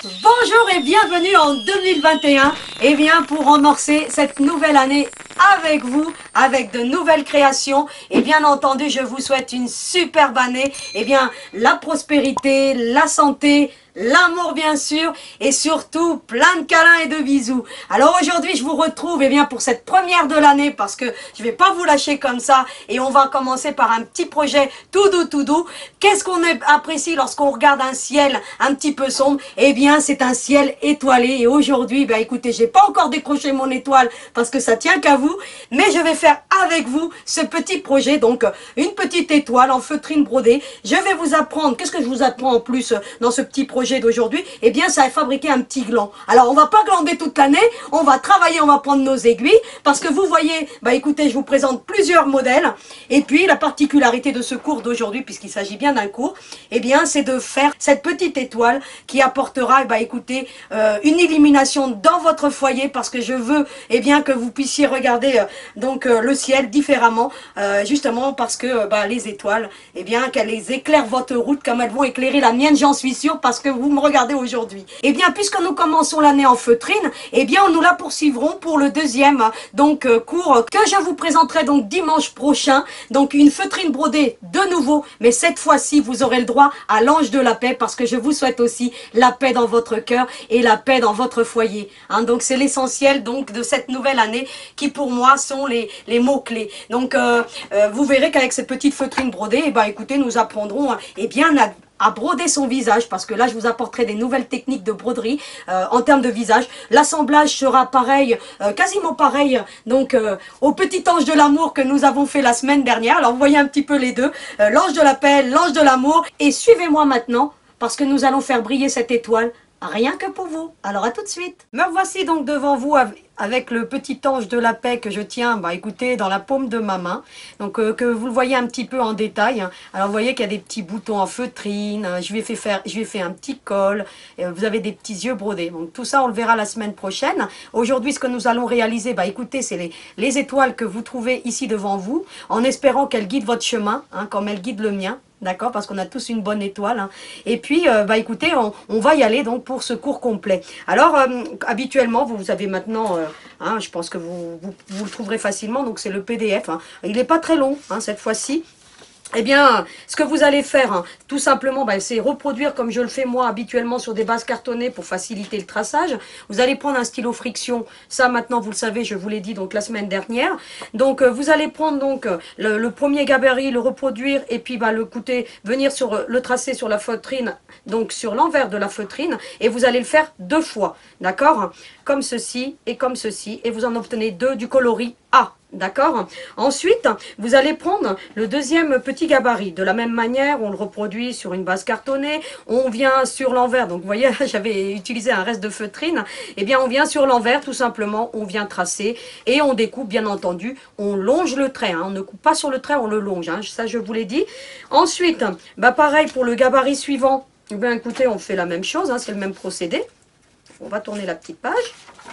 Bonjour et bienvenue en 2021 et bien pour amorcer cette nouvelle année avec vous, avec de nouvelles créations et bien entendu je vous souhaite une superbe année et bien la prospérité, la santé, l'amour bien sûr et surtout plein de câlins et de bisous. Alors aujourd'hui je vous retrouve et bien pour cette première de l'année parce que je vais pas vous lâcher comme ça et on va commencer par un petit projet tout doux. Qu'est-ce qu'on apprécie lorsqu'on regarde un ciel un petit peu sombre? Eh bien c'est un ciel étoilé et aujourd'hui ben écoutez j'ai pas encore décroché mon étoile parce que ça tient qu'à vous mais je vais faire avec vous ce petit projet donc une petite étoile en feutrine brodée. Je vais vous apprendre, qu'est-ce que je vous apprends en plus dans ce petit projet d'aujourd'hui, eh bien ça va fabriquer un petit gland. Alors on va pas glander toute l'année, on va travailler, on va prendre nos aiguilles, parce que vous voyez, bah écoutez, je vous présente plusieurs modèles, et puis la particularité de ce cours d'aujourd'hui, puisqu'il s'agit bien d'un cours, eh bien c'est de faire cette petite étoile qui apportera, bah écoutez, une illumination dans votre foyer, parce que je veux, eh bien que vous puissiez regarder le ciel différemment, justement parce que bah, les étoiles, eh bien qu'elles éclairent votre route comme elles vont éclairer la mienne, j'en suis sûre, parce que vous me regardez aujourd'hui. Eh bien, puisque nous commençons l'année en feutrine, eh bien, nous la poursuivrons pour le deuxième cours que je vous présenterai donc dimanche prochain. Donc, une feutrine brodée de nouveau, mais cette fois-ci, vous aurez le droit à l'ange de la paix parce que je vous souhaite aussi la paix dans votre cœur et la paix dans votre foyer. Hein, donc, c'est l'essentiel donc de cette nouvelle année qui, pour moi, sont les mots-clés. Donc, vous verrez qu'avec cette petite feutrine brodée, eh ben, écoutez, nous apprendrons eh bien, à broder son visage, parce que là je vous apporterai des nouvelles techniques de broderie en termes de visage. L'assemblage sera pareil, quasiment pareil donc au petit ange de l'amour que nous avons fait la semaine dernière. Alors vous voyez un petit peu les deux, l'ange de la paix, l'ange de l'amour, et suivez-moi maintenant parce que nous allons faire briller cette étoile rien que pour vous. Alors à tout de suite. Me voici donc devant vous avec le petit ange de la paix que je tiens, bah écoutez, dans la paume de ma main. Donc que vous le voyez un petit peu en détail. Hein. Alors vous voyez qu'il y a des petits boutons en feutrine. Je lui ai fait un petit col. Vous avez des petits yeux brodés. Donc tout ça on le verra la semaine prochaine. Aujourd'hui ce que nous allons réaliser, bah écoutez, c'est les étoiles que vous trouvez ici devant vous, en espérant qu'elles guident votre chemin, hein, comme elles guident le mien. D'accord, parce qu'on a tous une bonne étoile. Hein. Et puis, bah écoutez, on va y aller donc pour ce cours complet. Alors, habituellement, vous avez maintenant, hein, je pense que vous le trouverez facilement, donc c'est le PDF. Hein. Il n'est pas très long, hein, cette fois-ci. Eh bien, ce que vous allez faire, hein, tout simplement, bah, c'est reproduire comme je le fais moi habituellement sur des bases cartonnées pour faciliter le traçage. Vous allez prendre un stylo friction, ça maintenant vous le savez, je vous l'ai dit donc la semaine dernière. Donc vous allez prendre donc le premier gabarit, le reproduire et puis bah, venir sur le tracer sur la feutrine, donc sur l'envers de la feutrine, et vous allez le faire deux fois, d'accord? Comme ceci, et vous en obtenez deux du coloris A. D'accord. Ensuite, vous allez prendre le deuxième petit gabarit. De la même manière, on le reproduit sur une base cartonnée. On vient sur l'envers. Donc, vous voyez, j'avais utilisé un reste de feutrine. Eh bien, on vient sur l'envers, tout simplement. On vient tracer et on découpe, bien entendu. On longe le trait. Hein. On ne coupe pas sur le trait, on le longe. Hein. Ça, je vous l'ai dit. Ensuite, bah, pareil pour le gabarit suivant. Eh bien, écoutez, on fait la même chose. Hein. C'est le même procédé. On va tourner la petite page.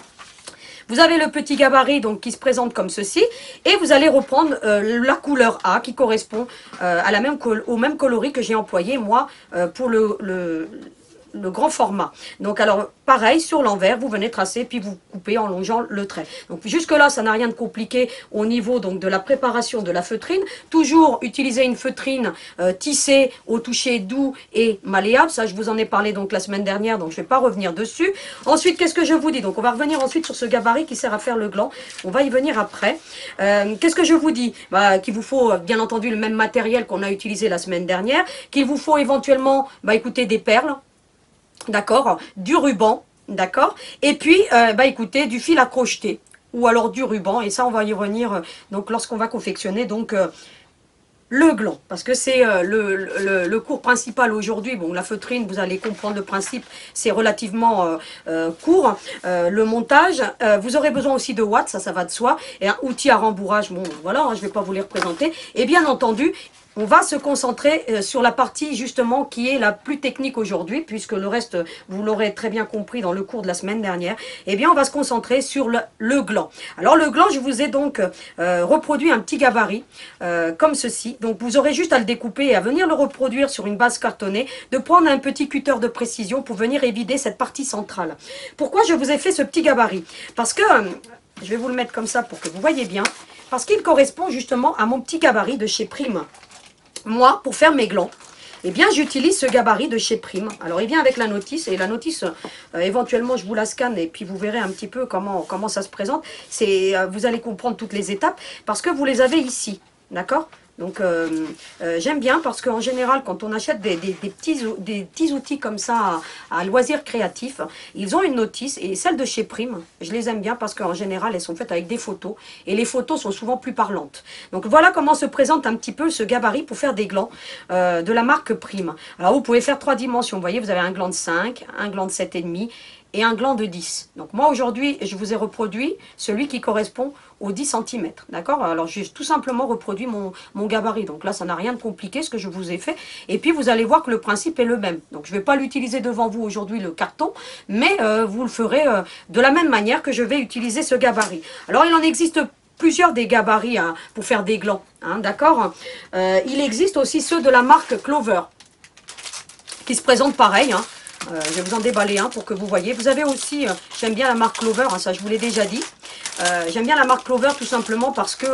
Vous avez le petit gabarit donc qui se présente comme ceci et vous allez reprendre la couleur A qui correspond au même coloris que j'ai employé moi pour le grand format. Donc alors pareil sur l'envers, vous venez tracer puis vous coupez en longeant le trait. Donc jusque là ça n'a rien de compliqué au niveau donc de la préparation de la feutrine. Toujours utiliser une feutrine tissée au toucher doux et malléable. Ça je vous en ai parlé donc la semaine dernière donc je ne vais pas revenir dessus. Ensuite qu'est-ce que je vous dis? Donc on va revenir ensuite sur ce gabarit qui sert à faire le gland. On va y venir après. Qu'est-ce que je vous dis? Bah, qu'il vous faut bien entendu le même matériel qu'on a utilisé la semaine dernière. Qu'il vous faut éventuellement bah, écoutez des perles. D'accord, du ruban, d'accord, et puis, bah écoutez, du fil à crocheter, ou alors du ruban, et ça on va y revenir, donc lorsqu'on va confectionner, donc, le gland, parce que c'est le cours principal aujourd'hui. Bon, la feutrine, vous allez comprendre le principe, c'est relativement court. Le montage, vous aurez besoin aussi de watts, ça va de soi, et un outil à rembourrage, bon voilà, hein, je ne vais pas vous les représenter, et bien entendu, on va se concentrer sur la partie justement qui est la plus technique aujourd'hui, puisque le reste, vous l'aurez très bien compris dans le cours de la semaine dernière. Eh bien, on va se concentrer sur le gland. Alors, le gland, je vous ai donc reproduit un petit gabarit comme ceci. Donc, vous aurez juste à le découper et à venir le reproduire sur une base cartonnée, de prendre un petit cutter de précision pour venir évider cette partie centrale. Pourquoi je vous ai fait ce petit gabarit? Parce que, je vais vous le mettre comme ça pour que vous voyez bien, parce qu'il correspond justement à mon petit gabarit de chez Prime. Moi, pour faire mes glands, eh bien, j'utilise ce gabarit de chez Prime. Alors, il vient avec la notice, et la notice, éventuellement, je vous la scanne, et puis vous verrez un petit peu comment ça se présente. Vous allez comprendre toutes les étapes, parce que vous les avez ici, d'accord? Donc, j'aime bien parce qu'en général, quand on achète des petits outils comme ça à loisirs créatifs, ils ont une notice. Et celles de chez Prime, je les aime bien parce qu'en général, elles sont faites avec des photos. Et les photos sont souvent plus parlantes. Donc, voilà comment se présente un petit peu ce gabarit pour faire des glands de la marque Prime. Alors, vous pouvez faire 3 dimensions. Vous voyez, vous avez un gland de 5, un gland de 7,5 et un gland de 10. Donc moi aujourd'hui, je vous ai reproduit celui qui correspond aux 10 cm. D'accord? Alors j'ai tout simplement reproduit mon gabarit. Donc là, ça n'a rien de compliqué ce que je vous ai fait. Et puis vous allez voir que le principe est le même. Donc je ne vais pas l'utiliser devant vous aujourd'hui, le carton, mais vous le ferez de la même manière que je vais utiliser ce gabarit. Alors il en existe plusieurs des gabarits hein, pour faire des glands. Hein, d'accord? Il existe aussi ceux de la marque Clover, qui se présentent pareil. Hein. Je vais vous en déballer un pour que vous voyez. Vous avez aussi, j'aime bien la marque Clover, hein, ça je vous l'ai déjà dit. J'aime bien la marque Clover tout simplement parce que,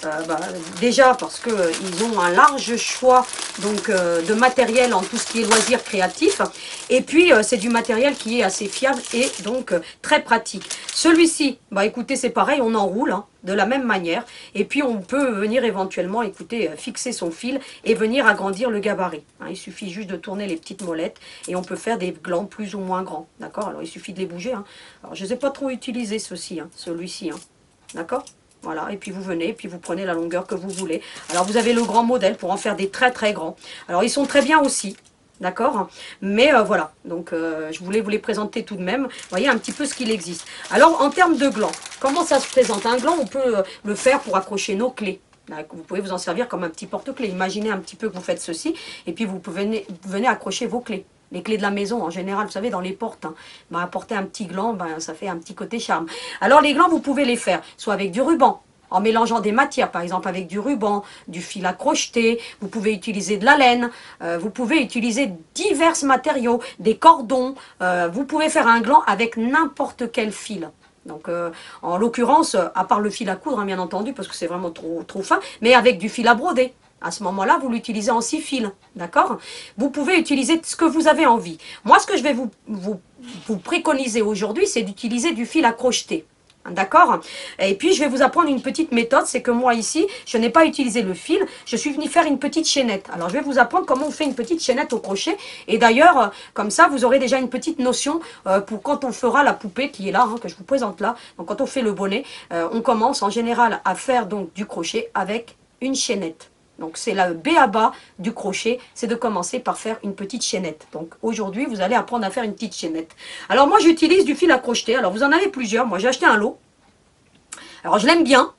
déjà parce que ils ont un large choix donc de matériel en tout ce qui est loisirs créatifs. Et puis c'est du matériel qui est assez fiable et donc très pratique. Celui-ci, bah écoutez, c'est pareil, on enroule hein, de la même manière. Et puis on peut venir éventuellement, écoutez, fixer son fil et venir agrandir le gabarit. Hein, il suffit juste de tourner les petites molettes et on peut faire des glands plus ou moins grands. D'accord? Alors il suffit de les bouger. Hein. Alors je ne les ai pas trop utilisés ceux-ci, hein, celui-ci. Hein. D'accord? Voilà, et puis vous venez, et puis vous prenez la longueur que vous voulez. Alors vous avez le grand modèle pour en faire des très très grands. Alors ils sont très bien aussi. D'accord? Mais voilà, donc je voulais vous les présenter tout de même. Vous voyez un petit peu ce qu'il existe. Alors en termes de gland, comment ça se présente? Un gland, on peut le faire pour accrocher nos clés. Vous pouvez vous en servir comme un petit porte-clés. Imaginez un petit peu que vous faites ceci, et puis vous venez accrocher vos clés. Les clés de la maison, en général, vous savez, dans les portes. Hein. Ben, apporter un petit gland, ben, ça fait un petit côté charme. Alors les glands, vous pouvez les faire soit avec du ruban, en mélangeant des matières, par exemple avec du ruban, du fil à crocheter, vous pouvez utiliser de la laine, vous pouvez utiliser divers matériaux, des cordons, vous pouvez faire un gland avec n'importe quel fil. Donc en l'occurrence, à part le fil à coudre, hein, bien entendu, parce que c'est vraiment trop fin, mais avec du fil à broder. À ce moment-là, vous l'utilisez en 6 fils, d'accord? Vous pouvez utiliser ce que vous avez envie. Moi, ce que je vais vous préconiser aujourd'hui, c'est d'utiliser du fil à crocheter. D'accord? Et puis, je vais vous apprendre une petite méthode. C'est que moi, ici, je n'ai pas utilisé le fil. Je suis venue faire une petite chaînette. Alors, je vais vous apprendre comment on fait une petite chaînette au crochet. Et d'ailleurs, comme ça, vous aurez déjà une petite notion pour quand on fera la poupée qui est là, hein, que je vous présente là. Donc, quand on fait le bonnet, on commence en général à faire donc du crochet avec une chaînette. Donc c'est la b.a.-ba du crochet, c'est de commencer par faire une petite chaînette. Donc aujourd'hui, vous allez apprendre à faire une petite chaînette. Alors moi, j'utilise du fil à crocheter. Alors vous en avez plusieurs. Moi, j'ai acheté un lot. Alors je l'aime bien.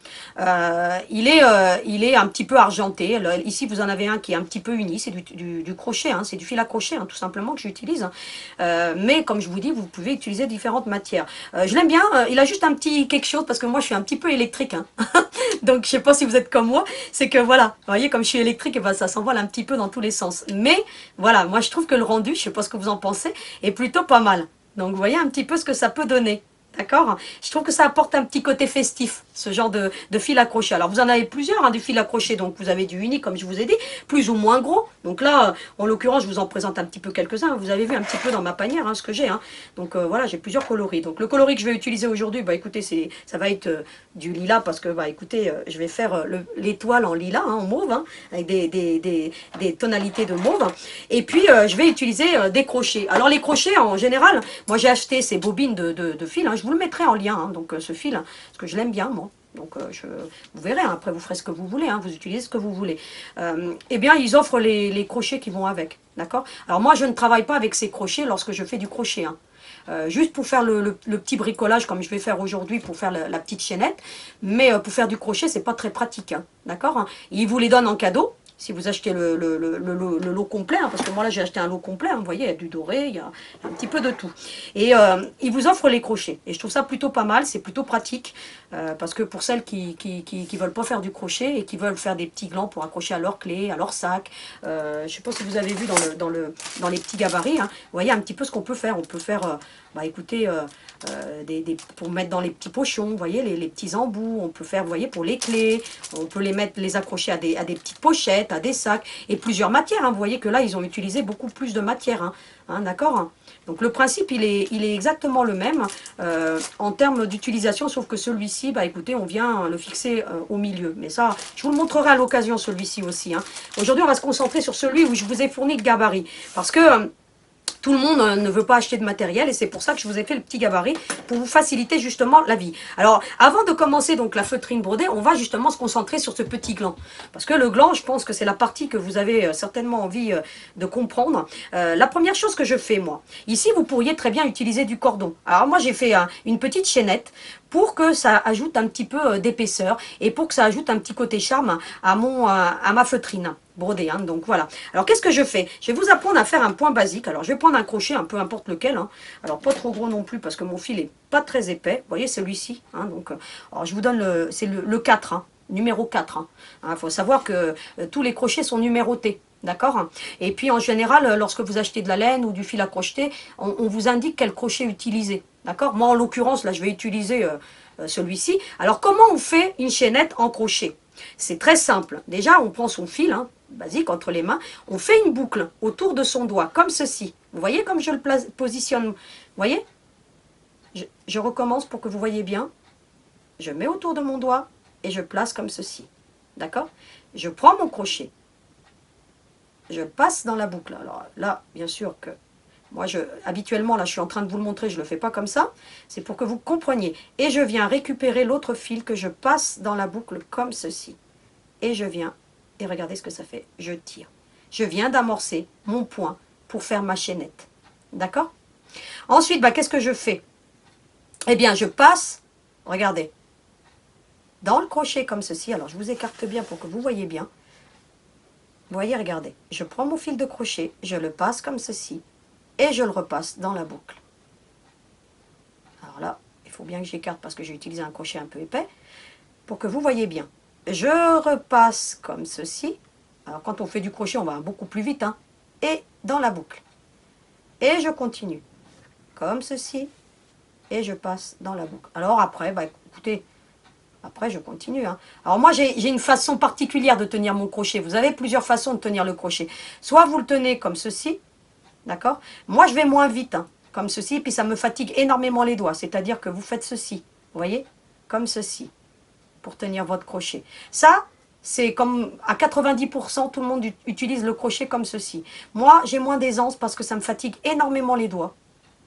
Il est un petit peu argenté. Alors, ici, vous en avez un qui est un petit peu uni. C'est du crochet, hein, c'est du fil à crochet, hein, tout simplement, que j'utilise. Mais comme je vous dis, vous pouvez utiliser différentes matières. Je l'aime bien. Il a juste un petit quelque chose, parce que moi, je suis un petit peu électrique. Hein. Donc, je sais pas si vous êtes comme moi. C'est que, voilà, vous voyez, comme je suis électrique, et ben, ça s'envole un petit peu dans tous les sens. Mais, voilà, moi, je trouve que le rendu, je sais pas ce que vous en pensez, est plutôt pas mal. Donc, vous voyez un petit peu ce que ça peut donner. D'accord? Je trouve que ça apporte un petit côté festif, ce genre de fil à crochet. Alors, vous en avez plusieurs, hein, du fil à crochet. Donc, vous avez du uni, comme je vous ai dit, plus ou moins gros. Donc là, en l'occurrence, je vous en présente un petit peu quelques-uns. Vous avez vu un petit peu dans ma panière hein, ce que j'ai. Hein. Donc, voilà, j'ai plusieurs coloris. Donc, le coloris que je vais utiliser aujourd'hui, bah, écoutez, ça va être du lilas parce que, bah, écoutez, je vais faire l'étoile en lilas, hein, en mauve, hein, avec des tonalités de mauve. Et puis, je vais utiliser des crochets. Alors, les crochets, en général, moi, j'ai acheté ces bobines de fil, hein, je vous le mettrai en lien, hein, donc ce fil, hein, parce que je l'aime bien, moi. Donc, vous verrez, hein, après vous ferez ce que vous voulez, hein, vous utilisez ce que vous voulez. Eh bien, ils offrent les crochets qui vont avec, d'accord? Alors moi, je ne travaille pas avec ces crochets lorsque je fais du crochet, hein. Juste pour faire le petit bricolage comme je vais faire aujourd'hui pour faire la petite chaînette, mais pour faire du crochet, c'est pas très pratique, hein, d'accord? Ils vous les donnent en cadeau. Si vous achetez le lot complet, hein, parce que moi là j'ai acheté un lot complet, hein, vous voyez, il y a du doré, il y a un petit peu de tout. Et il vous offre les crochets. Et je trouve ça plutôt pas mal, c'est plutôt pratique. Parce que pour celles qui veulent pas faire du crochet et qui veulent faire des petits glands pour accrocher à leur clé, à leur sac. Je sais pas si vous avez vu dans les petits gabarits, hein, vous voyez un petit peu ce qu'on peut faire. On peut faire, écoutez, pour mettre dans les petits pochons, vous voyez, les petits embouts. On peut faire, vous voyez, pour les clés. On peut les accrocher à des petites pochettes, à des sacs, et plusieurs matières. Hein. Vous voyez que là, ils ont utilisé beaucoup plus de matière. Hein, d'accord. Donc le principe, il est exactement le même en termes d'utilisation, sauf que celui-ci, écoutez, on vient le fixer au milieu. Mais ça, je vous le montrerai à l'occasion, celui-ci aussi. Hein. Aujourd'hui, on va se concentrer sur celui où je vous ai fourni le gabarit. Parce que tout le monde ne veut pas acheter de matériel et c'est pour ça que je vous ai fait le petit gabarit pour vous faciliter justement la vie. Alors, avant de commencer donc la feutrine brodée, on va justement se concentrer sur ce petit gland. Parce que le gland, je pense que c'est la partie que vous avez certainement envie de comprendre. La première chose que je fais, moi, ici, vous pourriez très bien utiliser du cordon. Alors, moi, j'ai fait une petite chaînette pour que ça ajoute un petit peu d'épaisseur et pour que ça ajoute un petit côté charme à ma feutrine brodée. Hein, donc voilà. Alors qu'est-ce que je fais? Je vais vous apprendre à faire un point basique. Alors je vais prendre un crochet, peu importe lequel. Hein. Alors pas trop gros non plus parce que mon fil est pas très épais. Vous voyez celui-ci. Hein, donc, alors je vous donne c'est le 4, hein, numéro 4. Il faut savoir que tous les crochets sont numérotés. D'accord. Et puis en général, lorsque vous achetez de la laine ou du fil à crocheter, on vous indique quel crochet utiliser. D'accord. Moi en l'occurrence, là je vais utiliser celui-ci. Alors comment on fait une chaînette en crochet? C'est très simple. Déjà, on prend son fil, hein, basique, entre les mains. On fait une boucle autour de son doigt, comme ceci. Vous voyez comme je le positionne? Vous voyez? Je recommence pour que vous voyez bien. Je mets autour de mon doigt et je place comme ceci. D'accord? Je prends mon crochet. Je passe dans la boucle. Alors là, bien sûr que moi, habituellement, là, je suis en train de vous le montrer, je ne le fais pas comme ça. C'est pour que vous compreniez. Et je viens récupérer l'autre fil que je passe dans la boucle comme ceci. Et je viens, et regardez ce que ça fait, je tire. Je viens d'amorcer mon point pour faire ma chaînette. D'accord? Ensuite, qu'est-ce que je fais? Eh bien, je passe, regardez, dans le crochet comme ceci. Alors, je vous écarte bien pour que vous voyez bien. Vous voyez, regardez. Je prends mon fil de crochet, je le passe comme ceci. Et je le repasse dans la boucle. Alors là, il faut bien que j'écarte parce que j'ai utilisé un crochet un peu épais. Pour que vous voyez bien. Je repasse comme ceci. Alors quand on fait du crochet, on va beaucoup plus vite. Hein, et dans la boucle. Et je continue. Comme ceci. Et je passe dans la boucle. Alors après, écoutez, après je continue. Hein. Alors moi, j'ai une façon particulière de tenir mon crochet. Vous avez plusieurs façons de tenir le crochet. Soit vous le tenez comme ceci. D'accord? Moi, je vais moins vite, hein, comme ceci, et puis ça me fatigue énormément les doigts. C'est-à-dire que vous faites ceci, vous voyez? Comme ceci, pour tenir votre crochet. Ça, c'est comme à 90%, tout le monde utilise le crochet comme ceci. Moi, j'ai moins d'aisance parce que ça me fatigue énormément les doigts.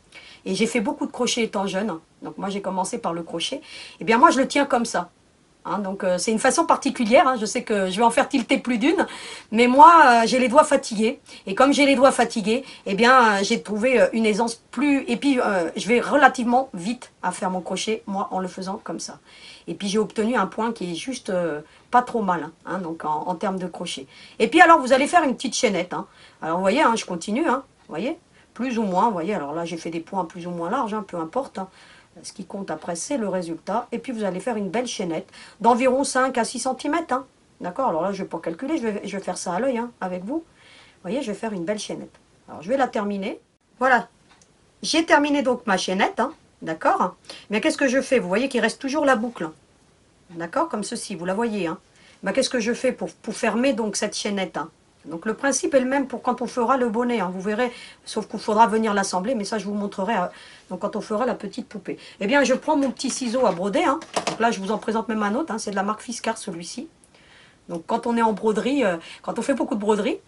Et j'ai fait beaucoup de crochets étant jeune. Hein. Donc moi, j'ai commencé par le crochet. Eh bien, moi, je le tiens comme ça. Hein, donc c'est une façon particulière, hein, je sais que je vais en faire tilter plus d'une, mais moi j'ai les doigts fatigués, et comme j'ai les doigts fatigués, eh bien j'ai trouvé une aisance plus, et puis je vais relativement vite à faire mon crochet, moi en le faisant comme ça. Et puis j'ai obtenu un point qui est juste pas trop mal, hein, donc en termes de crochet. Et puis alors vous allez faire une petite chaînette, hein. Alors vous voyez, hein, je continue, hein, vous voyez, plus ou moins, vous voyez, alors là j'ai fait des points plus ou moins larges, hein, peu importe, hein. Ce qui compte après, c'est le résultat. Et puis, vous allez faire une belle chaînette d'environ 5 à 6 cm. Hein. D'accord? Alors là, je ne vais pas calculer. Je vais faire ça à l'œil hein, avec vous. Vous voyez, je vais faire une belle chaînette. Alors, je vais la terminer. Voilà. J'ai terminé donc ma chaînette. Hein. D'accord? Mais qu'est-ce que je fais? Vous voyez qu'il reste toujours la boucle. D'accord? Comme ceci. Vous la voyez. Hein. Qu'est-ce que je fais pour fermer donc cette chaînette? Hein. Donc le principe est le même pour quand on fera le bonnet, hein, vous verrez, sauf qu'il faudra venir l'assembler, mais ça je vous montrerai donc quand on fera la petite poupée. Eh bien je prends mon petit ciseau à broder, hein. Donc là je vous en présente même un autre, hein, c'est de la marque Fiskars celui-ci. Donc quand on est en broderie, quand on fait beaucoup de broderie,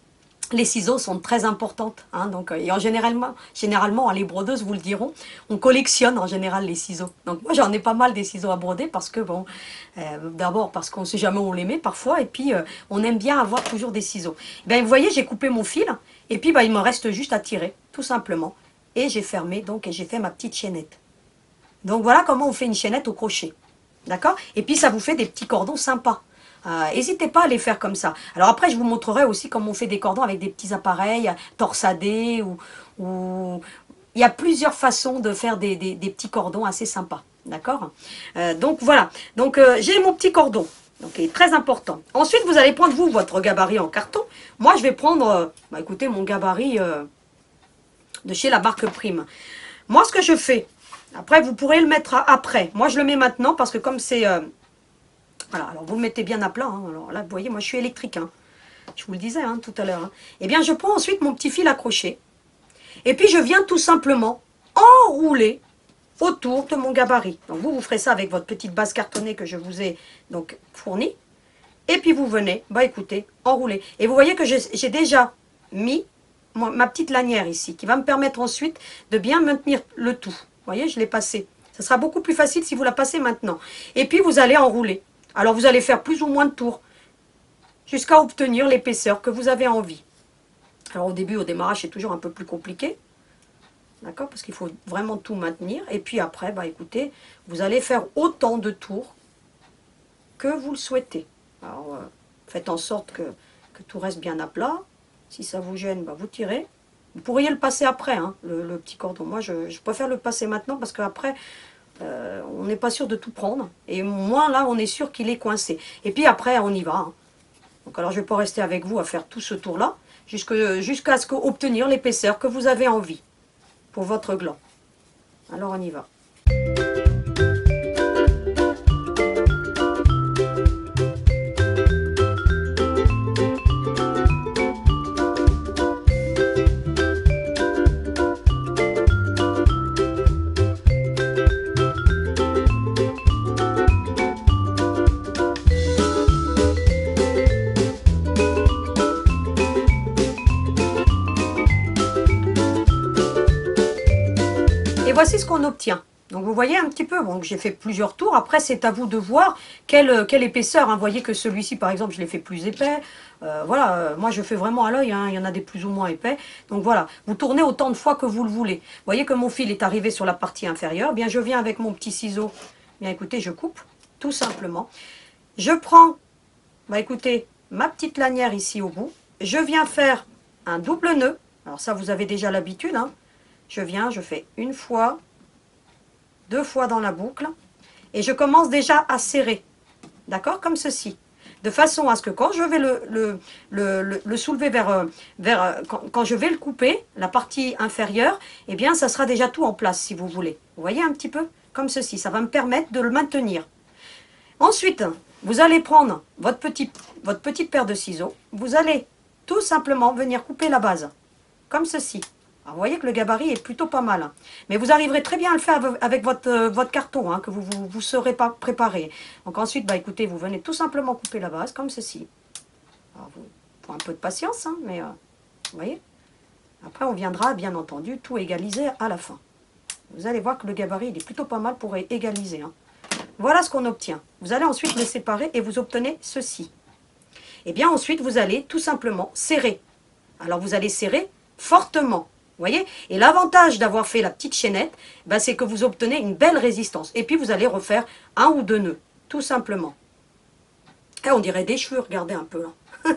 les ciseaux sont très importantes. Hein, donc, et généralement, les brodeuses vous le diront, on collectionne en général les ciseaux. Donc moi j'en ai pas mal des ciseaux à broder parce que bon, d'abord parce qu'on ne sait jamais où on les met parfois, et puis on aime bien avoir toujours des ciseaux. Ben, vous voyez, j'ai coupé mon fil, et puis il me reste juste à tirer, tout simplement. Et j'ai fermé, donc, et j'ai fait ma petite chaînette. Donc voilà comment on fait une chaînette au crochet. D'accord? Et puis ça vous fait des petits cordons sympas. N'hésitez pas à les faire comme ça. Alors après, je vous montrerai aussi comment on fait des cordons avec des petits appareils torsadés ou... Il y a plusieurs façons de faire des petits cordons assez sympas. D'accord. Donc voilà. Donc j'ai mon petit cordon. Donc il est très important. Ensuite, vous allez prendre, vous, votre gabarit en carton. Moi, je vais prendre, écoutez, mon gabarit de chez la marque Prime. Moi, ce que je fais, après, vous pourrez le mettre après. Moi, je le mets maintenant parce que comme c'est... voilà, alors vous le mettez bien à plat. Hein. Alors là, vous voyez, moi, je suis électrique. Hein. Je vous le disais hein, tout à l'heure. Hein. Eh bien, je prends ensuite mon petit fil accroché. Et puis, je viens tout simplement enrouler autour de mon gabarit. Donc, vous ferez ça avec votre petite base cartonnée que je vous ai donc fournie. Et puis, vous venez, écoutez, enrouler. Et vous voyez que j'ai déjà mis ma petite lanière ici, qui va me permettre ensuite de bien maintenir le tout. Vous voyez, je l'ai passé. Ça sera beaucoup plus facile si vous la passez maintenant. Et puis, vous allez enrouler. Alors, vous allez faire plus ou moins de tours jusqu'à obtenir l'épaisseur que vous avez envie. Alors, au début, au démarrage, c'est toujours un peu plus compliqué. D'accord? Parce qu'il faut vraiment tout maintenir. Et puis après, écoutez, vous allez faire autant de tours que vous le souhaitez. Alors, faites en sorte que tout reste bien à plat. Si ça vous gêne, vous tirez. Vous pourriez le passer après, hein, le petit cordon. Moi, je préfère le passer maintenant parce qu'après, on n'est pas sûr de tout prendre. Et moins là, on est sûr qu'il est coincé. Et puis après, on y va. Hein. Donc alors, je ne vais pas rester avec vous à faire tout ce tour-là jusqu'à ce qu'obtenir l'épaisseur que vous avez envie pour votre gland. Alors, on y va. Et voici ce qu'on obtient. Donc vous voyez un petit peu, bon, j'ai fait plusieurs tours. Après, c'est à vous de voir quelle épaisseur. Hein. Vous voyez que celui-ci, par exemple, je l'ai fait plus épais. Voilà, moi je fais vraiment à l'œil. Hein. Il y en a des plus ou moins épais. Donc voilà, vous tournez autant de fois que vous le voulez. Vous voyez que mon fil est arrivé sur la partie inférieure. Bien, je viens avec mon petit ciseau. Bien, écoutez, je coupe, tout simplement. Je prends, écoutez, ma petite lanière ici au bout. Je viens faire un double nœud. Alors ça, vous avez déjà l'habitude. Hein. Je viens, je fais une fois, 2 fois dans la boucle, et je commence déjà à serrer, d'accord, comme ceci, de façon à ce que quand je vais le soulever quand je vais le couper, la partie inférieure, eh bien, ça sera déjà tout en place, si vous voulez. Vous voyez un petit peu, comme ceci, ça va me permettre de le maintenir. Ensuite, vous allez prendre votre petite paire de ciseaux, vous allez tout simplement venir couper la base, comme ceci. Alors, vous voyez que le gabarit est plutôt pas mal. Hein. Mais vous arriverez très bien à le faire avec votre carton, hein, que vous serez pas préparé. Donc ensuite, écoutez, vous venez tout simplement couper la base, comme ceci. Alors, il faut un peu de patience, hein, mais vous voyez. Après, on viendra, bien entendu, tout égaliser à la fin. Vous allez voir que le gabarit, il est plutôt pas mal pour égaliser. Hein. Voilà ce qu'on obtient. Vous allez ensuite le séparer et vous obtenez ceci. Et bien ensuite, vous allez tout simplement serrer. Alors, vous allez serrer fortement. Vous voyez? Et l'avantage d'avoir fait la petite chaînette, c'est que vous obtenez une belle résistance. Et puis vous allez refaire 1 ou 2 nœuds, tout simplement. Et on dirait des cheveux, regardez un peu là.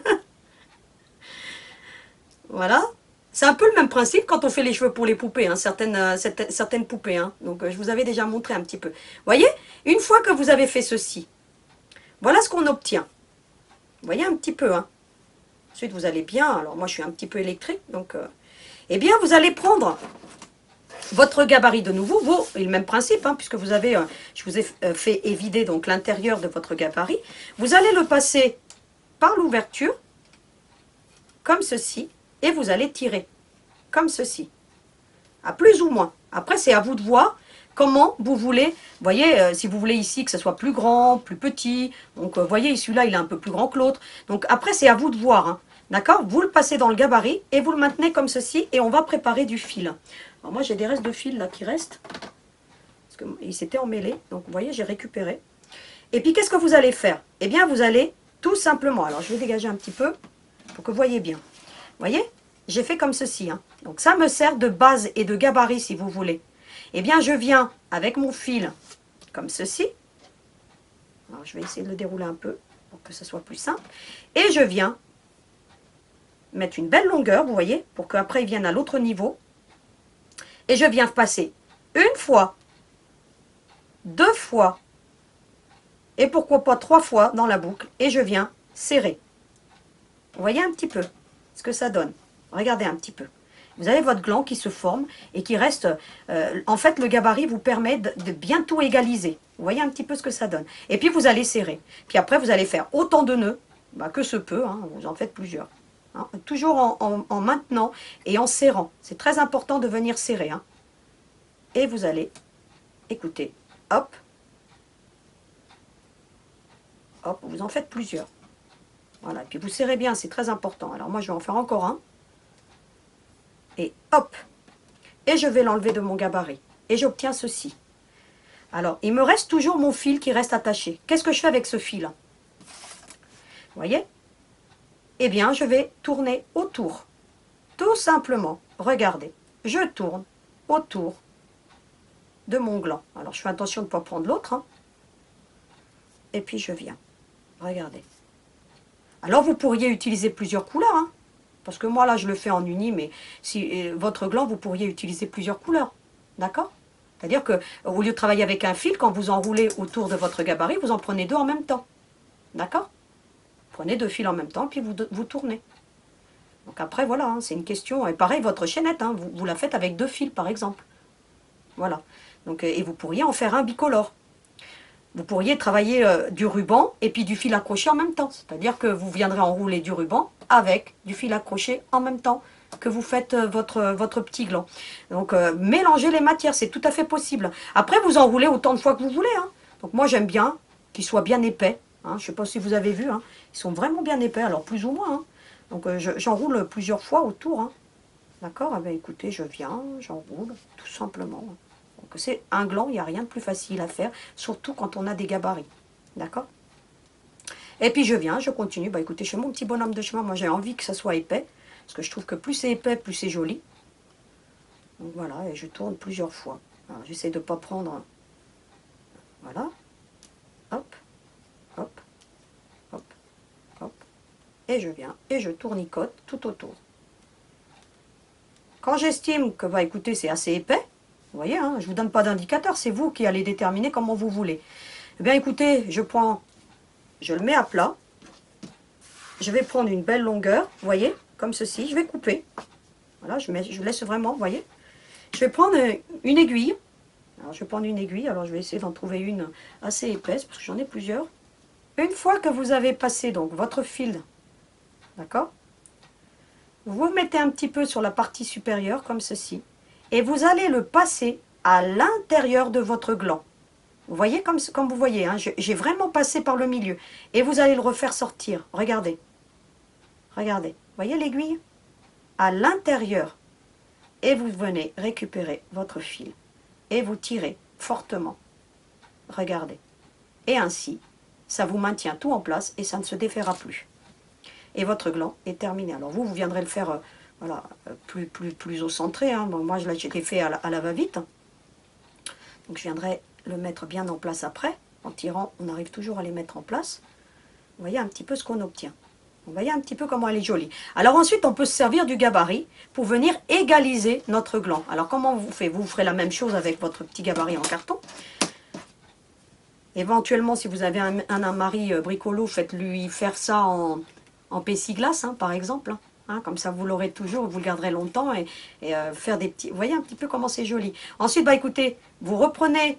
Voilà. C'est un peu le même principe quand on fait les cheveux pour les poupées, hein, certaines poupées. Hein. Donc je vous avais déjà montré un petit peu. Vous voyez? Une fois que vous avez fait ceci, voilà ce qu'on obtient. Vous voyez un petit peu. Hein. Ensuite vous allez bien, alors moi je suis un petit peu électrique, donc... Eh bien, vous allez prendre votre gabarit de nouveau, et le même principe, hein, puisque vous avez, je vous ai fait évider donc l'intérieur de votre gabarit. Vous allez le passer par l'ouverture, comme ceci, et vous allez tirer, comme ceci, à plus ou moins. Après, c'est à vous de voir comment vous voulez, vous voyez, si vous voulez ici que ce soit plus grand, plus petit, donc vous voyez, celui-là, il est un peu plus grand que l'autre. Donc après, c'est à vous de voir, hein. D'accord? Vous le passez dans le gabarit et vous le maintenez comme ceci et on va préparer du fil. Alors moi j'ai des restes de fil là qui restent. Parce qu'ils s'étaient emmêlés. Donc vous voyez, j'ai récupéré. Et puis qu'est-ce que vous allez faire? Eh bien vous allez tout simplement, alors je vais dégager un petit peu pour que vous voyez bien. Vous voyez? J'ai fait comme ceci. Hein. Donc ça me sert de base et de gabarit si vous voulez. Eh bien je viens avec mon fil comme ceci. Alors je vais essayer de le dérouler un peu. pour que ce soit plus simple. Et je viens mettre une belle longueur, vous voyez, pour qu'après il vienne à l'autre niveau. Et je viens passer une fois, deux fois, et pourquoi pas 3 fois dans la boucle. Et je viens serrer. Vous voyez un petit peu ce que ça donne. Regardez un petit peu. Vous avez votre gland qui se forme et qui reste... en fait, le gabarit vous permet de bien tout égaliser. Vous voyez un petit peu ce que ça donne. Et puis, vous allez serrer. Puis après, vous allez faire autant de nœuds que ce peut. Hein, vous en faites plusieurs. Hein, toujours en maintenant et en serrant. C'est très important de venir serrer. Hein. Et vous allez, écoutez, hop. Hop, vous en faites plusieurs. Voilà, et puis vous serrez bien, c'est très important. Alors moi, je vais en faire encore un. Et hop. Et je vais l'enlever de mon gabarit. Et j'obtiens ceci. Alors, il me reste toujours mon fil qui reste attaché. Qu'est-ce que je fais avec ce fil? Vous voyez? Eh bien, je vais tourner autour. Tout simplement. Regardez. Je tourne autour de mon gland. Alors, je fais attention de ne pas prendre l'autre. Hein. Et puis, je viens. Regardez. Alors, vous pourriez utiliser plusieurs couleurs. Hein. Parce que moi, là, je le fais en uni, mais si votre gland, vous pourriez utiliser plusieurs couleurs. D'accord? C'est-à-dire que, au lieu de travailler avec un fil, quand vous enroulez autour de votre gabarit, vous en prenez 2 en même temps. D'accord? Prenez 2 fils en même temps, puis vous tournez. Donc après, voilà, hein, c'est une question. Et pareil, votre chaînette, hein, vous la faites avec 2 fils, par exemple. Voilà. Donc, et vous pourriez en faire un bicolore. Vous pourriez travailler du ruban et puis du fil accroché en même temps. C'est-à-dire que vous viendrez enrouler du ruban avec du fil accroché en même temps que vous faites votre petit gland. Donc, mélangez les matières, c'est tout à fait possible. Après, vous enroulez autant de fois que vous voulez. Hein. Donc, moi, j'aime bien qu'ils soient bien épais. Hein. Je ne sais pas si vous avez vu. Hein. Ils sont vraiment bien épais, alors plus ou moins. Hein. Donc, j'enroule plusieurs fois autour. Hein. D'accord? Eh bien, écoutez, je viens, j'enroule, tout simplement. Donc, c'est un gland, il n'y a rien de plus facile à faire, surtout quand on a des gabarits. D'accord? Et puis, je viens, je continue. Bah, écoutez, je suis mon petit bonhomme de chemin. Moi, j'ai envie que ça soit épais. Parce que je trouve que plus c'est épais, plus c'est joli. Donc, voilà, et je tourne plusieurs fois. Alors, j'essaie de ne pas prendre... Voilà. Hop, hop, hop, hop. Et je viens, et je tournicote tout autour. Quand j'estime que, bah, écoutez, c'est assez épais, vous voyez, hein, je ne vous donne pas d'indicateur, c'est vous qui allez déterminer comment vous voulez. Eh bien, écoutez, je le mets à plat. Je vais prendre une belle longueur, vous voyez, comme ceci. Je vais couper. Voilà, je laisse vraiment, vous voyez. Je vais prendre une aiguille. Alors, je vais prendre une aiguille. Alors, je vais essayer d'en trouver une assez épaisse, parce que j'en ai plusieurs. Une fois que vous avez passé donc votre fil, d'accord, vous mettez un petit peu sur la partie supérieure, comme ceci. Et vous allez le passer à l'intérieur de votre gland. Vous voyez, comme vous voyez, hein, j'ai vraiment passé par le milieu. Et vous allez le refaire sortir. Regardez. Regardez. Voyez l'aiguille? À l'intérieur. Et vous venez récupérer votre fil. Et vous tirez fortement. Regardez. Et ainsi, ça vous maintient tout en place et ça ne se défera plus. Et votre gland est terminé. Alors vous viendrez le faire voilà, plus au centré. Hein. Bon, moi, je l'ai fait à la va-vite. Donc je viendrai le mettre bien en place après. En tirant, on arrive toujours à les mettre en place. Vous voyez un petit peu ce qu'on obtient. Vous voyez un petit peu comment elle est jolie. Alors ensuite, on peut se servir du gabarit pour venir égaliser notre gland. Alors comment vous faites? Vous ferez la même chose avec votre petit gabarit en carton. Éventuellement, si vous avez un mari bricolo, faites-lui faire ça en plexiglas, hein, par exemple. Hein, comme ça, vous l'aurez toujours, vous le garderez longtemps et faire des petits... Vous voyez un petit peu comment c'est joli. Ensuite, bah, écoutez, vous reprenez